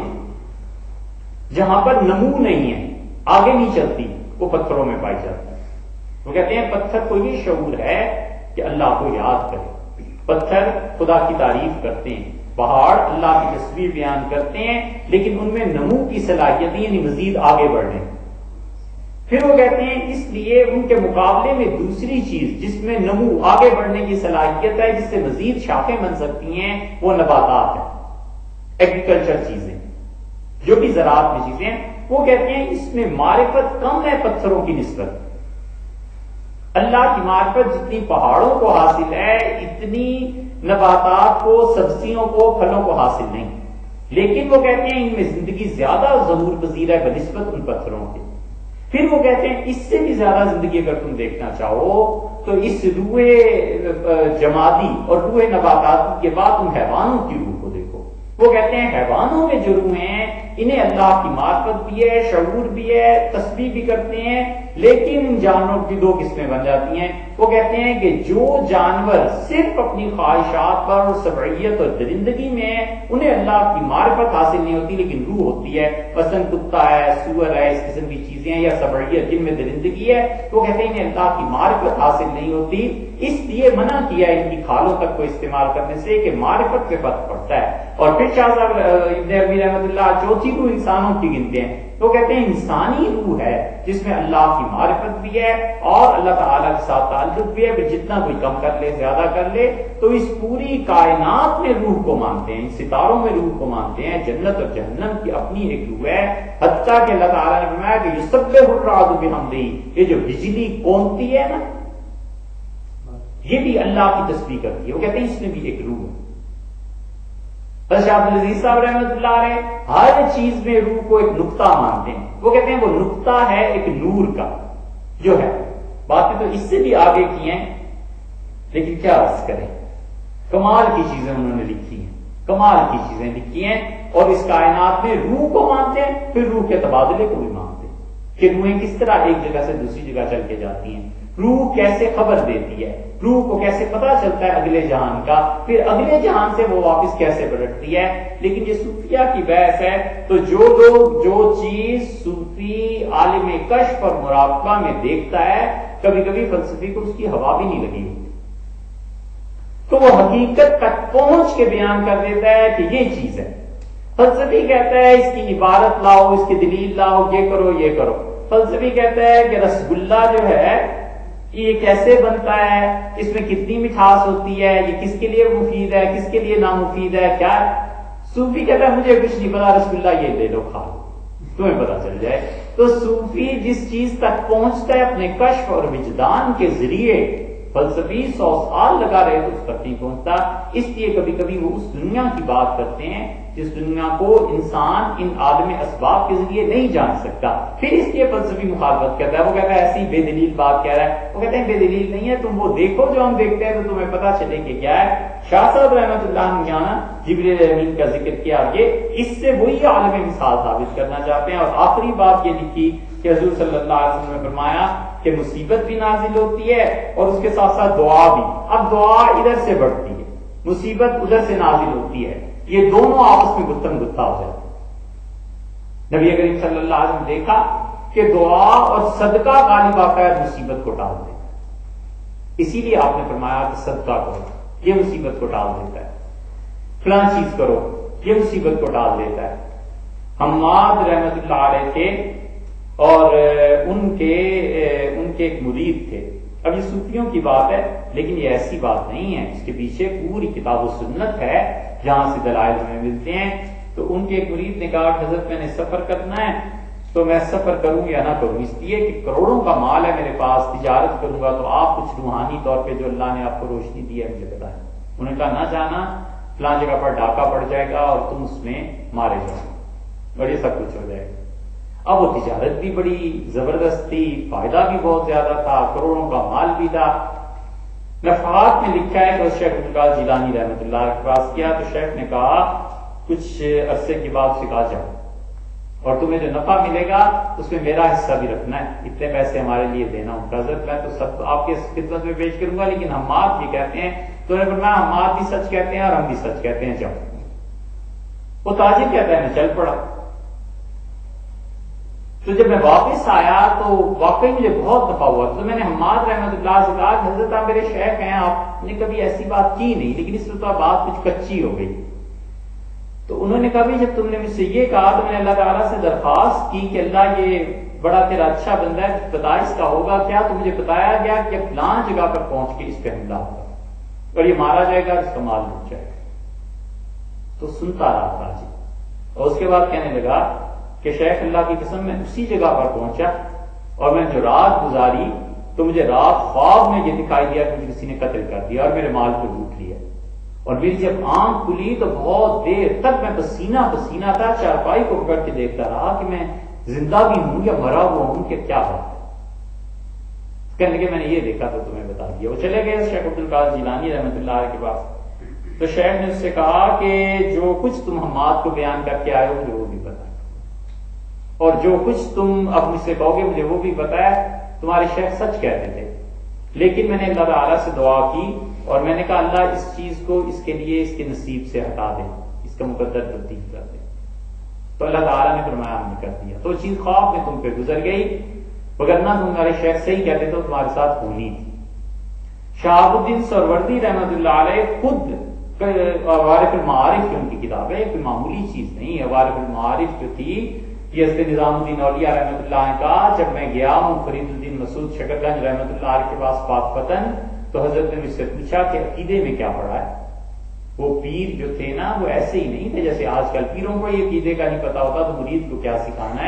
جہاں پر نمو نہیں ہے، آگے نہیں چلتی، وہ پتھروں میں پائی جاتی ہے۔ وہ کہتے ہیں پتھر کو یہ شعور ہے کہ اللہ کو یاد کرے، پتھر خدا کی تعریف کرتے ہیں، پہاڑ اللہ کی تصویر بیان کرتے ہیں، لیکن ان میں نمو کی صلاحیت یعنی مزید آگے بڑھنے۔ پھر وہ کہتے ہیں اس لیے ان کے مقابلے میں دوسری چیز جس میں نمو آگے بڑھنے کی صلاحیت ہے، جس سے مزید شاخیں بن سکتی ہیں، وہ نباتات ہیں، ایگریکلچر چیزیں، جو بھی زراعت میں چیزیں ہیں۔ وہ کہتے ہیں اس میں معرفت کم ہے پتھروں کی نسبت۔ اللہ کی معرفت جتنی پہاڑوں کو حاصل ہے اتنی نباتات کو، سبزیوں کو، پھلوں کو حاصل نہیں، لیکن وہ کہتے ہیں ان میں زندگی زیادہ ظہور پذیر ہے بنسبت ان پتھروں کے۔ پھر وہ کہتے ہیں اس سے بھی زیادہ زندگی اگر تم دیکھنا چاہو تو اس روح جمادی اور روح نباتاتی کے بعد تم حیوانوں کی روح کو دیکھو۔ وہ کہتے ہیں حیوانوں میں جو روحیں ہیں انہیں اللہ کی معرفت بھی ہے، شعور بھی ہے، تسبیح بھی کرتے ہیں، لیکن جانوروں کی 2 قسمیں بن جاتی ہیں۔ وہ کہتے ہیں کہ جو جانور صرف اپنی خواہشات پر اور سبعیت اور درندگی میں انہیں اللہ کی معرفت حاصل نہیں ہوتی لیکن روح ہوتی ہے، مثلا کتا ہے، سور ہے، اس قسم کی چیزیں یا سبعیت جن میں درندگی ہے، وہ کہتے ہیں انہیں اللہ کی معرفت حاصل نہیں ہوتی، اس لیے منع کیا ان کی کھالوں تک کو استعمال کرنے سے کہ معرفت پہ فرق پڑتا ہے۔ اور پھر شاہ صاحب ابن عربی رحمۃ اللہ چوتھی روح انسانوں کی گنتے ہیں، تو کہتے ہیں انسانی روح ہے جس میں اللہ کی معرفت بھی ہے اور اللہ تعالیٰ کے ساتھ تعلق بھی ہے، پھر جتنا کوئی کم کر لے، زیادہ کر لے، تو اس پوری کائنات میں روح کو مانتے ہیں، ستاروں میں روح کو مانتے ہیں، جنت اور جہنم کی اپنی ایک روح ہے، حتیٰ کہ اللہ تعالیٰ نے فرمایا کہ یسبح الرعد بحمدہ، یہ جو بجلی کونتی ہے نا، یہ بھی اللہ کی تسبیح کرتی ہے. وہ کہتے ہیں اس میں بھی ایک روح ہے. شاہ عبدالعزیز صاحب رحمۃ اللہ علیہ ہر چیز میں روح کو ایک نقطہ مانتے ہیں. وہ کہتے ہیں وہ نقطہ ہے ایک نور کا جو ہے. باتیں تو اس سے بھی آگے کی ہیں لیکن کیا عرض کریں, کمال کی چیزیں انہوں نے لکھی ہیں, کمال کی چیزیں لکھی ہیں. اور اس کائنات میں روح کو مانتے ہیں, پھر روح کے تبادلے کو بھی مانتے ہیں کہ روحیں کس طرح ایک جگہ سے دوسری جگہ چل کے جاتی ہیں, روح کیسے خبر دیتی ہے, روح کو کیسے پتا چلتا ہے اگلے جہان کا, پھر اگلے جہان سے وہ واپس کیسے پلٹتی ہے. لیکن یہ صوفیہ کی بحث ہے. تو جو لوگ جو چیز صوفی عالم کشف اور مراقبہ میں دیکھتا ہے, کبھی کبھی فلسفی کو اس کی ہوا بھی نہیں لگی ہوتی, تو وہ حقیقت تک پہنچ کے بیان کر دیتا ہے کہ یہ چیز ہے. فلسفی کہتا ہے اس کی عبارت لاؤ, اس کی دلیل لاؤ, یہ کرو یہ کرو. فلسفی کہتا ہے کہ رسگلہ جو ہے یہ کیسے بنتا ہے, اس میں کتنی مٹھاس ہوتی ہے, یہ کس کے لیے مفید ہے, کس کے لیے نامفید ہے, کیا. صوفی کہتا ہے مجھے کچھ نہیں پتا, رسگلہ یہ لے لو کھا لو, تمہیں پتا چل جائے. تو صوفی جس چیز تک پہنچتا ہے اپنے کشف اور وجدان کے ذریعے, فلسفی 100 سال لگا رہے تو اس تک نہیں پہنچتا. اس لیے کبھی کبھی وہ اس دنیا کی بات کرتے ہیں جس دنیا کو انسان ان عالم اسباب کے ذریعے نہیں جان سکتا. پھر اس لیے فلسفی مخالفت کرتا ہے. وہ کہتا ہے ایسی بے دلیل بات کہہ رہا ہے. وہ کہتے ہیں بے دلیل نہیں ہے, تم وہ دیکھو جو ہم دیکھتے ہیں تو تمہیں پتا چلے کہ کیا ہے. شاہ صاحب رحمۃ اللہ نے جبریل امین کا ذکر کیا آگے, اس سے وہی عالم مثال ثابت کرنا چاہتے ہیں. اور آخری بات یہ لکھی کہ حضور صلی اللہ علیہ وسلم نے فرمایا کہ مصیبت بھی نازل ہوتی ہے اور اس کے ساتھ ساتھ دعا بھی. اب دعا ادھر سے بڑھتی ہے, مصیبت ادھر سے نازل ہوتی ہے, یہ دونوں آپس میں گتم گتا ہو جاتے ہیں. نبی کریم صلی اللہ علیہ وسلم دیکھا کہ دعا اور صدقہ غالب آتا ہے مصیبت کو ٹال دیتا ہے. اسی لیے آپ نے فرمایا کہ صدقہ کرو, یہ مصیبت کو ٹال دیتا ہے. فلاں چیز کرو, یہ مصیبت کو ٹال دیتا ہے. حماد رحمۃ اللہ علیہ تھے اور ان کے ایک مرید تھے. اب یہ صوفیوں کی بات ہے لیکن یہ ایسی بات نہیں ہے, اس کے پیچھے پوری کتاب و سنت ہے جہاں سے دلائل ہمیں ملتے ہیں. تو ان کے ایک مرید نے کہا کہ حضرت میں نے سفر کرنا ہے تو میں سفر کروں یا نہ کروں, اس لیے کہ کروڑوں کا مال ہے میرے پاس, تجارت کروں گا تو آپ کچھ روحانی طور پہ جو اللہ نے آپ کو روشنی دی ہے مجھے بتائیں. انہوں نے کہا نہ جانا, فلاں جگہ پر ڈاکہ پڑ جائے گا اور تم اس میں مارے جاؤ اور یہ سب کچھ ہو جائے گا. اب وہ تجارت بھی بڑی زبردست تھی, فائدہ بھی بہت زیادہ تھا, کروڑوں کا مال بھی تھا. نفحات میں لکھا ہے کہ شیخ عبدالقادر جیلانی رحمۃ اللہ کے پاس کیا تو شیخ نے کہا کچھ عرصے کے بعد سے کہا جاؤ اور تمہیں جو نفع ملے گا اس میں میرا حصہ بھی رکھنا ہے, اتنے پیسے ہمارے لیے دینا. حضرت میں تو سب آپ کے خدمت میں پیش کروں گا لیکن حماد بھی کہتے ہیں, تو انہوں نے فرمایا حماد بھی سچ کہتے ہیں اور ہم بھی سچ کہتے ہیں, جاؤ. وہ تاجر کہتا ہے میں چل پڑا. تو جب میں واپس آیا تو واقعی مجھے بہت نفع ہوا. تو میں نے حماد رحمۃ اللہ سے کہا کہ حضرت آپ میرے شیخ ہیں, آپ نے کبھی ایسی بات کی نہیں لیکن اس وقت بات کچھ کچی ہو گئی. تو انہوں نے کہا بھی جب تم نے مجھ سے یہ کہا تو میں نے اللہ تعالیٰ سے درخواست کی کہ اللہ یہ بڑا تیرا اچھا بندہ ہے, پتا اس کا ہوگا کیا. تو مجھے بتایا گیا کہ فلاں جگہ پر پہنچ کے اس پہ حملہ ہوگا اور یہ مارا جائے گا, اس کا مال لوٹ جائے گا. تو سنتا رہا تاجر اور اس کے بعد کہنے لگا کہ شیخ اللہ کی قسم میں اسی جگہ پر پہنچا اور میں جو رات گزاری تو مجھے رات خواب میں یہ دکھائی دیا کہ مجھے کسی نے قتل کر دیا اور میرے مال کو لوٹ لیا. اور میری جب آنکھ کھلی تو بہت دیر تک میں پسینہ پسینہ تھا, چارپائی کو پکڑ کے دیکھتا رہا کہ میں زندہ بھی ہوں یا مرا ہوا ہوں کہ کیا بات ہے. کہنے لگے میں نے یہ دیکھا تو تمہیں بتا دیا. وہ چلے گئے شیخ عبدالقادر جیلانی رحمۃ اللہ علیہ کے پاس. تو شیخ نے اس سے کہا کہ جو کچھ تم حماد کو بیان کر کے آئے ہو مجھے وہ بھی پتا اور جو کچھ تم اب مجھ سے کہو گے مجھے وہ بھی پتا ہے. تمہارے شیخ سچ کہتے تھے لیکن میں نے اللہ تعالیٰ سے دعا کی اور میں نے کہا اللہ اس چیز کو اس کے لیے اس کے نصیب سے ہٹا دے, اس کا مقدر تبدیل کر دے. تو اللہ تعالیٰ نے فرمایا ہم نے کر دیا. تو چیز خواب میں تم پہ گزر گئی, وگرنہ تمہارے شیخ صحیح کہتے تو تمہارے ساتھ ہونی تھی. شہاب الدین سروردی رحمۃ اللہ علیہ خود عوارف المعارف کی ان کی کتاب ہے, کوئی معمولی چیز نہیں. عوارف المعارف جو تھی یہ حضرت نظام الدین اولیاء رحمۃ اللہ نے کہا جب میں گیا ہوں فرید الدین مسعود شکرگنج رحمۃ اللہ علیہ کے پاس پاک پتن تو حضرت نے مجھ سے پوچھا کہ عقیدے میں کیا پڑھا ہے. وہ پیر جو تھے نا وہ ایسے ہی نہیں تھے جیسے آج کل پیروں کو یہ عقیدے کا نہیں پتا ہوتا تو مرید کو کیا سکھانا ہے.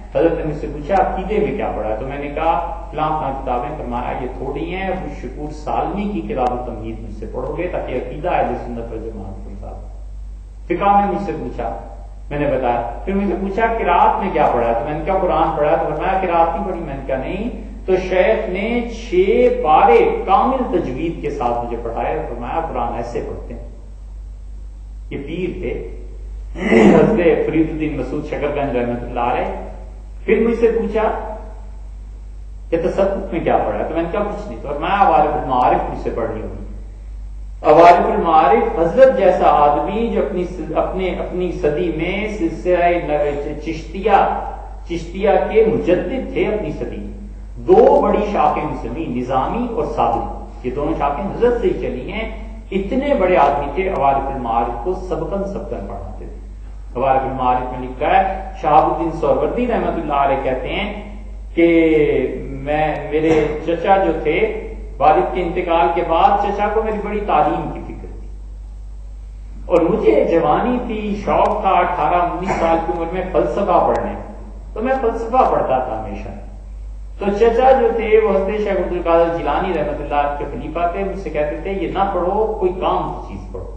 حضرت نے مجھ سے پوچھا عقیدے میں کیا پڑھا ہے؟ تو میں نے کہا فلاں کتابیں. فرمایا یہ تھوڑی ہیں، ابو شکور سالمی کی کتاب التمہید مجھ سے پڑھو گے تاکہ عقیدہ اہل سنت والجماعت کے ساتھ. فقہ میں مجھ سے پوچھا، میں نے بتایا. پھر مجھ سے پوچھا قرات میں کیا پڑھا ہے؟ تو میں نے کہا قرآن پڑھا. تو فرمایا قرات نہیں پڑھی. میں نے کہا نہیں. تو شیخ نے 6 پارے کامل تجوید کے ساتھ مجھے پڑھایا. فرمایا قرآن ایسے پڑھتے ہیں. یہ پیر تھے حضرت فرید الدین مسعود شکرگنج رحمۃ اللہ علیہ. پھر مجھ سے پوچھا کہ تصوف میں کیا پڑھا ہے؟ تو میں نے کہا کچھ نہیں. تو میں عوارف المعارف مجھ سے پڑھنی ہوگی. عوارف المعارف حضرت جیسا آدمی جو اپنی صدی میں سلسلہ چشتیہ کے مجدد تھے. اپنی صدی میں 2 بڑی شاخیں مسلمی، نظامی اور صابری، یہ دونوں شاخیں حضرت سے ہی چلی ہیں. اتنے بڑے آدمی تھے. عوارف المعارف کو سبقن پڑھاتے تھے. عوارف المعارف میں لکھا ہے، شہاب الدین سہروردی رحمۃ اللہ علیہ کہتے ہیں کہ میرے چچا جو تھے، والد کے انتقال کے بعد چچا کو میری بڑی تعلیم کی فکر تھی اور مجھے جوانی تھی، شوق تھا 18-19 سال کی عمر میں فلسفہ پڑھنے. تو میں فلسفہ پڑھتا تھا ہمیشہ. تو چچا جو تھے وہ حضرت شیخ عبد القادر جیلانی رحمۃ اللہ کے خلیفہ تھے. مجھ سے کہتے تھے یہ نہ پڑھو، کوئی کام کی چیز پڑھو.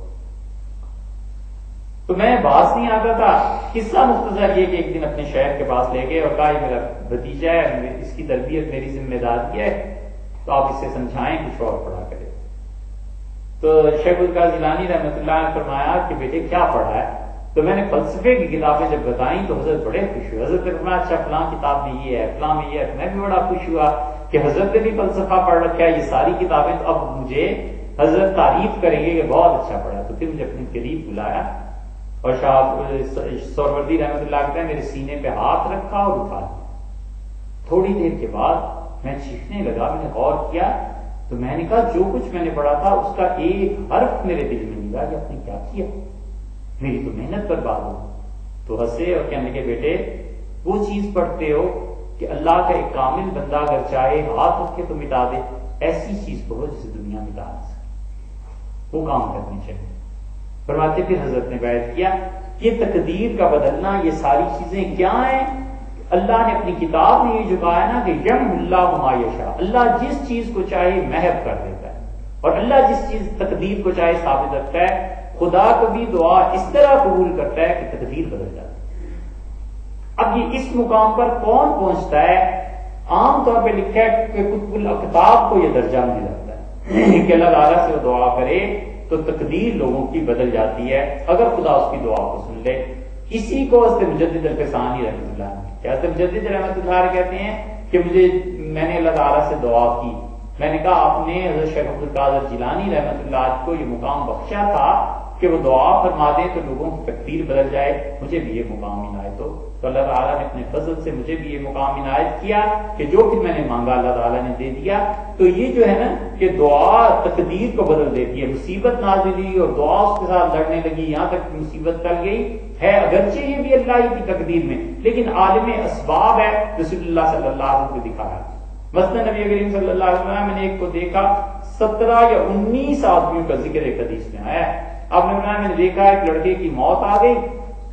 تو میں باز نہیں آتا تھا. قصہ مختصر یہ کہ ایک دن اپنے شیخ کے پاس لے گئے اور کہا یہ میرا بھتیجا ہے، اس کی تربیت میری ذمہ داری ہے، تو آپ اسے سمجھائیں کچھ اور پڑھا کرے. تو شیخ عبد القادر جیلانی رحمۃ اللہ نے فرمایا کہ بیٹے کیا پڑھا ہے؟ تو میں نے فلسفے کی کتابیں جب بتائیں تو حضرت بڑے خوش ہوئے. حضرت نے فرمایا اچھا فلاں کتاب میں یہ ہے، فلاں میں یہ ہے. میں بھی بڑا خوش ہوا کہ حضرت نے بھی فلسفہ پڑھ رکھا ہے. یہ ساری کتابیں تو اب مجھے حضرت تعریف کریں گے کہ بہت اچھا پڑھا. تو پھر مجھے اپنے قریب بلایا اور سہروردی رحمۃ اللہ کہتے ہیں میرے سینے پہ ہاتھ رکھا اور اٹھا لیا. تھوڑی دیر کے بعد میں چیخنے لگا. میں نے غور کیا تو میں نے کہا جو کچھ میں نے پڑھا تھا اس کا ایک حرف میرے دل میں نہیں رہا کہ آپ نے کیا کیا، میری تو محنت برباد ہو. تو ہنسے اور کہنے لگے بیٹے وہ چیز پڑھتے ہو کہ اللہ کا ایک کامل بندہ اگر چاہے ہاتھ رکھے تو مٹا دے، ایسی چیز پڑھو جسے دنیا مٹا نہ سکے. وہ کام کرنی چاہیے. فرماتے پھر حضرت نے بیعت کیا کہ تقدیر کا بدلنا یہ ساری چیزیں کیا ہیں؟ اللہ نے اپنی کتاب میں یہ جو کہا ہے نا کہ یم اللہ ما یشاء، اللہ جس چیز کو چاہے محو کر دیتا ہے اور اللہ جس چیز تقدیر کو چاہے ثابت رکھتا ہے. خدا کبھی دعا اس طرح قبول کرتا ہے کہ تقدیر بدل جاتی ہے. اب یہ اس مقام پر کون پہنچتا ہے؟ عام طور پہ لکھا ہے کہ قطب الاقطاب کو یہ درجہ مل جاتا ہے کہ اللہ تعالیٰ سے وہ دعا کرے تو تقدیر لوگوں کی بدل جاتی ہے اگر خدا اس کی دعا کو سن لے. اسی کو حضرت مجدد الفسانی رحمۃ اللہ علیہ، حضرت مجدد رحمۃ اللہ علیہ کہتے ہیں کہ میں نے اللہ تعالیٰ سے دعا کی. میں نے کہا آپ نے حضرت شیخ عبد القادر جیلانی رحمۃ اللہ علیہ کو یہ مقام بخشا تھا کہ وہ دعا فرما دیں تو لوگوں کی تقدیر بدل جائے. مجھے بھی یہ مقام عنایت ہو. تو اللہ تعالیٰ نے اپنے فضل سے مجھے بھی یہ مقام عنایت کیا کہ جو پھر میں نے مانگا اللہ تعالیٰ نے دے دیا. تو یہ جو ہے نا کہ دعا تقدیر کو بدل دیتی ہے. مصیبت نازل ہوئی اور دعا اس کے ساتھ لڑنے لگی، یہاں تک مصیبت ٹل گئی ہے. اگرچہ یہ بھی اللہ ہی کی تقدیر میں، لیکن عالم اسباب ہے. رسول اللہ صلی اللہ علیہ وسلم کو دکھایا. مثلا نبی کریم صلی اللہ علیہ وسلم میں نے ایک کو دیکھا 17 یا 19 آدمیوں کا ذکر ایک حدیث میں آیا ہے. آپ نے بتایا میں نے دیکھا ایک لڑکے کی موت آ گئی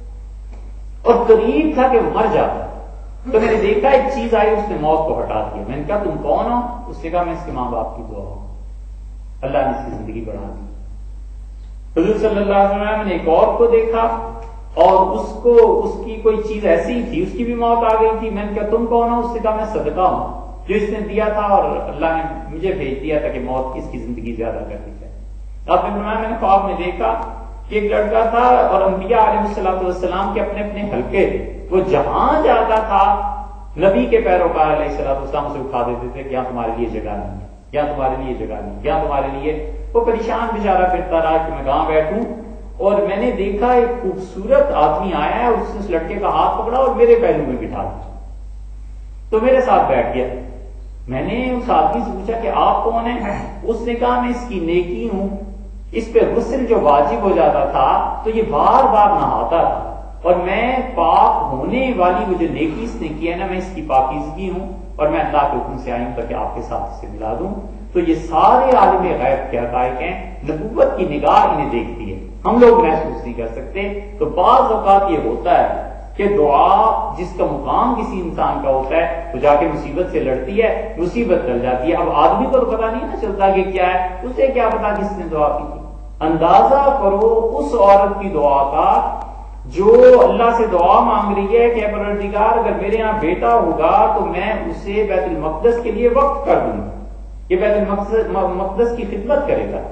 اور قریب تھا کہ وہ مر جاتا. تو میں نے دیکھا ایک چیز آئی، اس نے موت کو ہٹا دیا. میں نے کہا تم کون ہو؟ اس نے کہا میں اس کے ماں باپ کی دعا ہوں، اللہ نے اس کی زندگی بڑھا دی. حضور صلی اللہ علیہ وسلم نے ایک اور کو دیکھا اور اس کی کوئی چیز ایسی ہی تھی، اس کی بھی موت آ گئی تھی. میں نے کہا تم کون ہو؟ اس نے کہا میں صدقہ ہوں جو اس نے دیا تھا اور اللہ نے مجھے بھیج دیا تھا کہ موت اس کی زندگی زیادہ کر دی جائے. آپ نے فرمایا میں نے خواب میں دیکھا کہ ایک لڑکا تھا اور انبیاء علیہ الصلوۃ والسلام کے اپنے اپنے حلقے تھے. وہ جہاں جاتا تھا نبی کے پیروکار علیہ الصلوۃ والسلام اسے اٹھا دیتے تھے کہ یہاں تمہارے لیے جگہ نہیں ہے، یہاں تمہارے لیے جگہ نہیں، یہاں تمہارے لیے. وہ پریشان بیچارہ پھرتا رہا کہ میں کہاں بیٹھوں. اور میں نے دیکھا ایک خوبصورت آدمی آیا ہے، اس نے اس لڑکے کا ہاتھ پکڑا اور میرے پہلو میں بٹھا دیا تو میرے ساتھ بیٹھ گیا. میں نے اس آدمی سے پوچھا کہ آپ کون ہیں؟ اس نے کہا میں اس کی نیکی ہوں. اس پہ غسل جو واجب ہو جاتا تھا تو یہ بار بار نہاتا تھا اور میں پاک ہونے والی وہ جو نیکی اس نے کی ہے نا، میں اس کی پاکیزگی ہوں اور میں اللہ کے حکم سے آئی ہوں تاکہ آپ کے ساتھ اسے ملا دوں. تو یہ سارے عالم غیب کے حقائق ہیں. نبوت کی نگاہ انہیں دیکھتی ہے، ہم لوگ محسوس نہیں کر سکتے. تو بعض اوقات یہ ہوتا ہے کہ دعا جس کا مقام کسی انسان کا ہوتا ہے وہ جا کے مصیبت سے لڑتی ہے، مصیبت ٹل جاتی ہے۔ اب آدمی کو تو پتا نہیں نا چلتا کہ کیا ہے، اسے کیا پتا کس نے دعا کی تھی۔ اندازہ کرو اس عورت کی دعا کا جو اللہ سے دعا مانگ رہی ہے کہ پروردگار اگر میرے یہاں بیٹا ہوگا تو میں اسے بیت المقدس کے لیے وقف کر دوں گا، یہ بیت المقدس کی خدمت کرے گا۔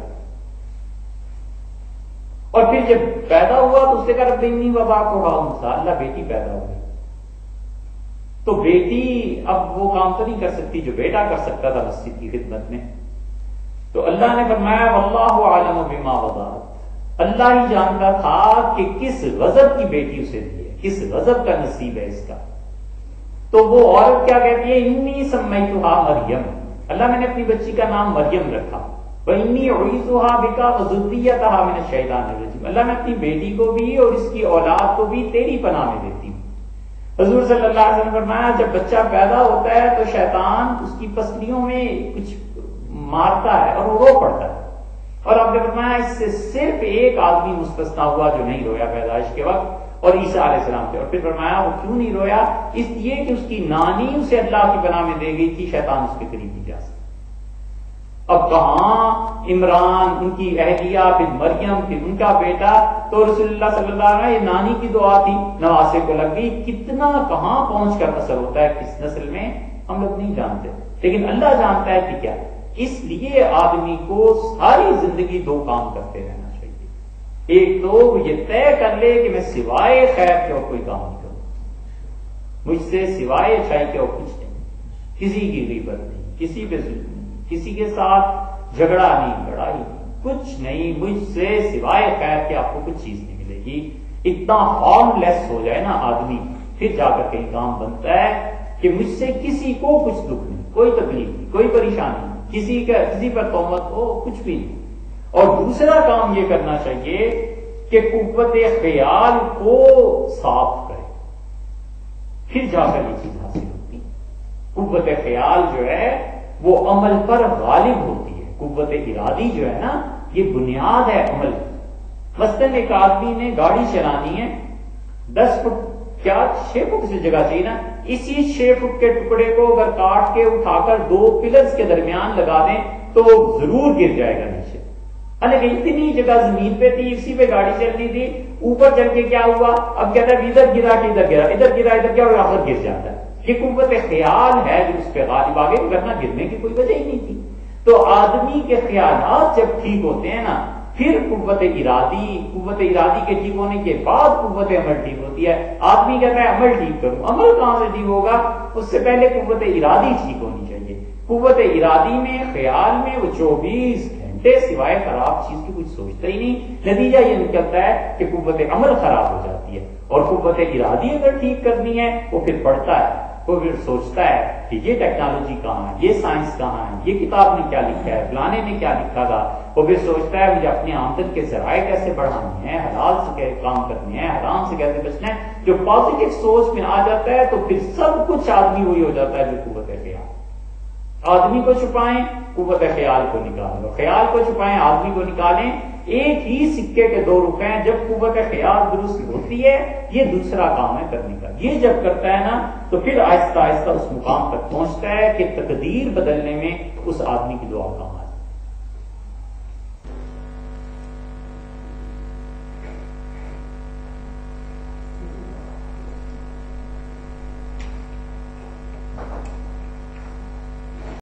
اور پھر جب پیدا ہوا تو اس نے کہا رب انی وضعتها انثى، اللہ بیٹی پیدا ہو گئی۔ تو بیٹی اب وہ کام تو نہیں کر سکتی جو بیٹا کر سکتا تھا مسجد کی خدمت میں۔ تو اللہ نے فرمایا واللہ اعلم بما وضعت، اللہ ہی جانتا تھا کہ کس غضب کی بیٹی اسے دی ہے، کس غضب کا نصیب ہے اس کا۔ تو وہ عورت کیا کہتی ہے انی سمیتها مریم، اللہ میں نے اپنی بچی کا نام مریم رکھا، وَإِنِّي أُعِيذُهَا بِكَ وَذُرِّيَّتَهَا مِنَ الشَّيْطَانِ الرَّجِيمِ، اللہ میں اپنی بیٹی کو بھی اور اس کی اولاد کو بھی تیری پناہ میں دیتی ہوں۔ حضور صلی اللہ علیہ وسلم فرمایا جب بچہ پیدا ہوتا ہے تو شیطان اس کی پسلیوں میں کچھ مارتا ہے اور وہ رو پڑتا ہے، اور آپ نے فرمایا اس سے صرف ایک آدمی مستثنا ہوا جو نہیں رویا پیدائش کے وقت، اور عیسیٰ علیہ السلام سے۔ اور پھر فرمایا وہ کیوں نہیں رویا، اس لیے کہ اس کی نانی اسے اللہ کی پناہ میں دے گئی تھی، شیطان اس کے قریب نہیں جا سکتا۔ اب کہاں عمران ان کی اہلیہ، پھر مریم، پھر ان کا بیٹا، تو رسول اللہ صلی اللہ علیہ وسلم یہ نانی کی دعا تھی، نواسے کو لگ گئی، کتنا کہاں پہنچ کر اثر ہوتا ہے کس نسل میں ہم لوگ نہیں جانتے، لیکن اللہ جانتا ہے کہ کیا۔ اس لیے آدمی کو ساری زندگی دو کام کرتے رہنا چاہیے، ایک تو وہ یہ طے کر لے کہ میں سوائے خیر کے اور کوئی کام نہیں کروں، مجھ سے سوائے اچھائی کے اور کچھ نہیں، کسی کی غیبت نہیں، کسی پہ ظلم نہیں، کسی کے ساتھ جھگڑا نہیں، لڑائی نہیں، کچھ نہیں، مجھ سے سوائے خیر کے آپ کو کچھ چیز نہیں ملے گی۔ اتنا ہارم لیس ہو جائے نا آدمی، پھر جا کر کہیں کام بنتا ہے کہ مجھ سے کسی کو کچھ دکھ نہیں، کوئی تکلیف نہیں، کوئی پریشانی نہیں، کسی پر تہمت ہو، کچھ بھی نہیں۔ اور دوسرا کام یہ کرنا چاہیے کہ قوت خیال کو صاف کرے، پھر جا کر یہ چیز حاصل ہوتی۔ قوت خیال جو ہے وہ عمل پر غالب ہوتی ہے، قوت ارادی جو ہے نا یہ بنیاد ہے عمل۔ مثلاً ایک آدمی نے گاڑی چلانی ہے، 10 فٹ کیا 6 فٹ سے جگہ چاہیے نا، اسی 6 فٹ کے ٹکڑے کو اگر کاٹ کے اٹھا کر 2 پلرز کے درمیان لگا دیں تو ضرور گر جائے گا نیچے۔ لیکن اتنی جگہ زمین پہ تھی، اسی پہ گاڑی چلنی تھی، اوپر چل کے کیا ہوا، اب کہتا ہے ادھر گرا کہ ادھر گرا، ادھر گرا ادھر گرا، اور آخر گر جاتا ہے۔ یہ قوت خیال ہے جو اس پہ غالب آگے، ورنہ گرنے کی کوئی وجہ ہی نہیں تھی۔ تو آدمی کے خیالات جب ٹھیک ہوتے ہیں نا، پھر قوت ارادی کے ٹھیک ہونے کے بعد قوت عمل ٹھیک ہوتی ہے۔ آدمی کہتا ہے عمل ٹھیک کروں، عمل کہاں سے ٹھیک ہوگا، اس سے پہلے قوت ارادی ٹھیک ہونی چاہیے۔ قوت ارادی میں، خیال میں وہ 24 گھنٹے سوائے خراب چیز کی کچھ سوچتا ہی نہیں، نتیجہ یہ نکلتا ہے کہ قوت عمل خراب ہو جاتی ہے۔ اور قوت ارادی اگر ٹھیک کرنی ہے وہ پھر پڑھتا ہے، وہ پھر سوچتا ہے کہ یہ ٹیکنالوجی کہاں ہے، یہ سائنس کہاں ہے، یہ کتاب نے کیا لکھا ہے، فلانے نے کیا لکھا تھا۔ وہ پھر سوچتا ہے مجھے اپنے آمدن کے ذرائع کیسے بڑھانے ہیں، حلال سے کام کرنے ہیں، حرام سے کیسے بچنا ہے۔ جو پازیٹو سوچ میں آ جاتا ہے تو پھر سب کچھ آدمی وہی ہو جاتا ہے جو قوت خیال۔ آدمی کو چھپائیں، قوت خیال کو نکالیں، خیال کو چھپائیں، آدمی کو نکالیں۔ ایک ہی سکے کے 2 رخ ہیں، جب قوت خیال درست ہوتی ہے یہ دوسرا کام ہے کرنے کا، یہ جب کرتا ہے نا تو پھر آہستہ آہستہ اس مقام تک پہنچتا ہے کہ تقدیر بدلنے میں اس آدمی کی دعا کام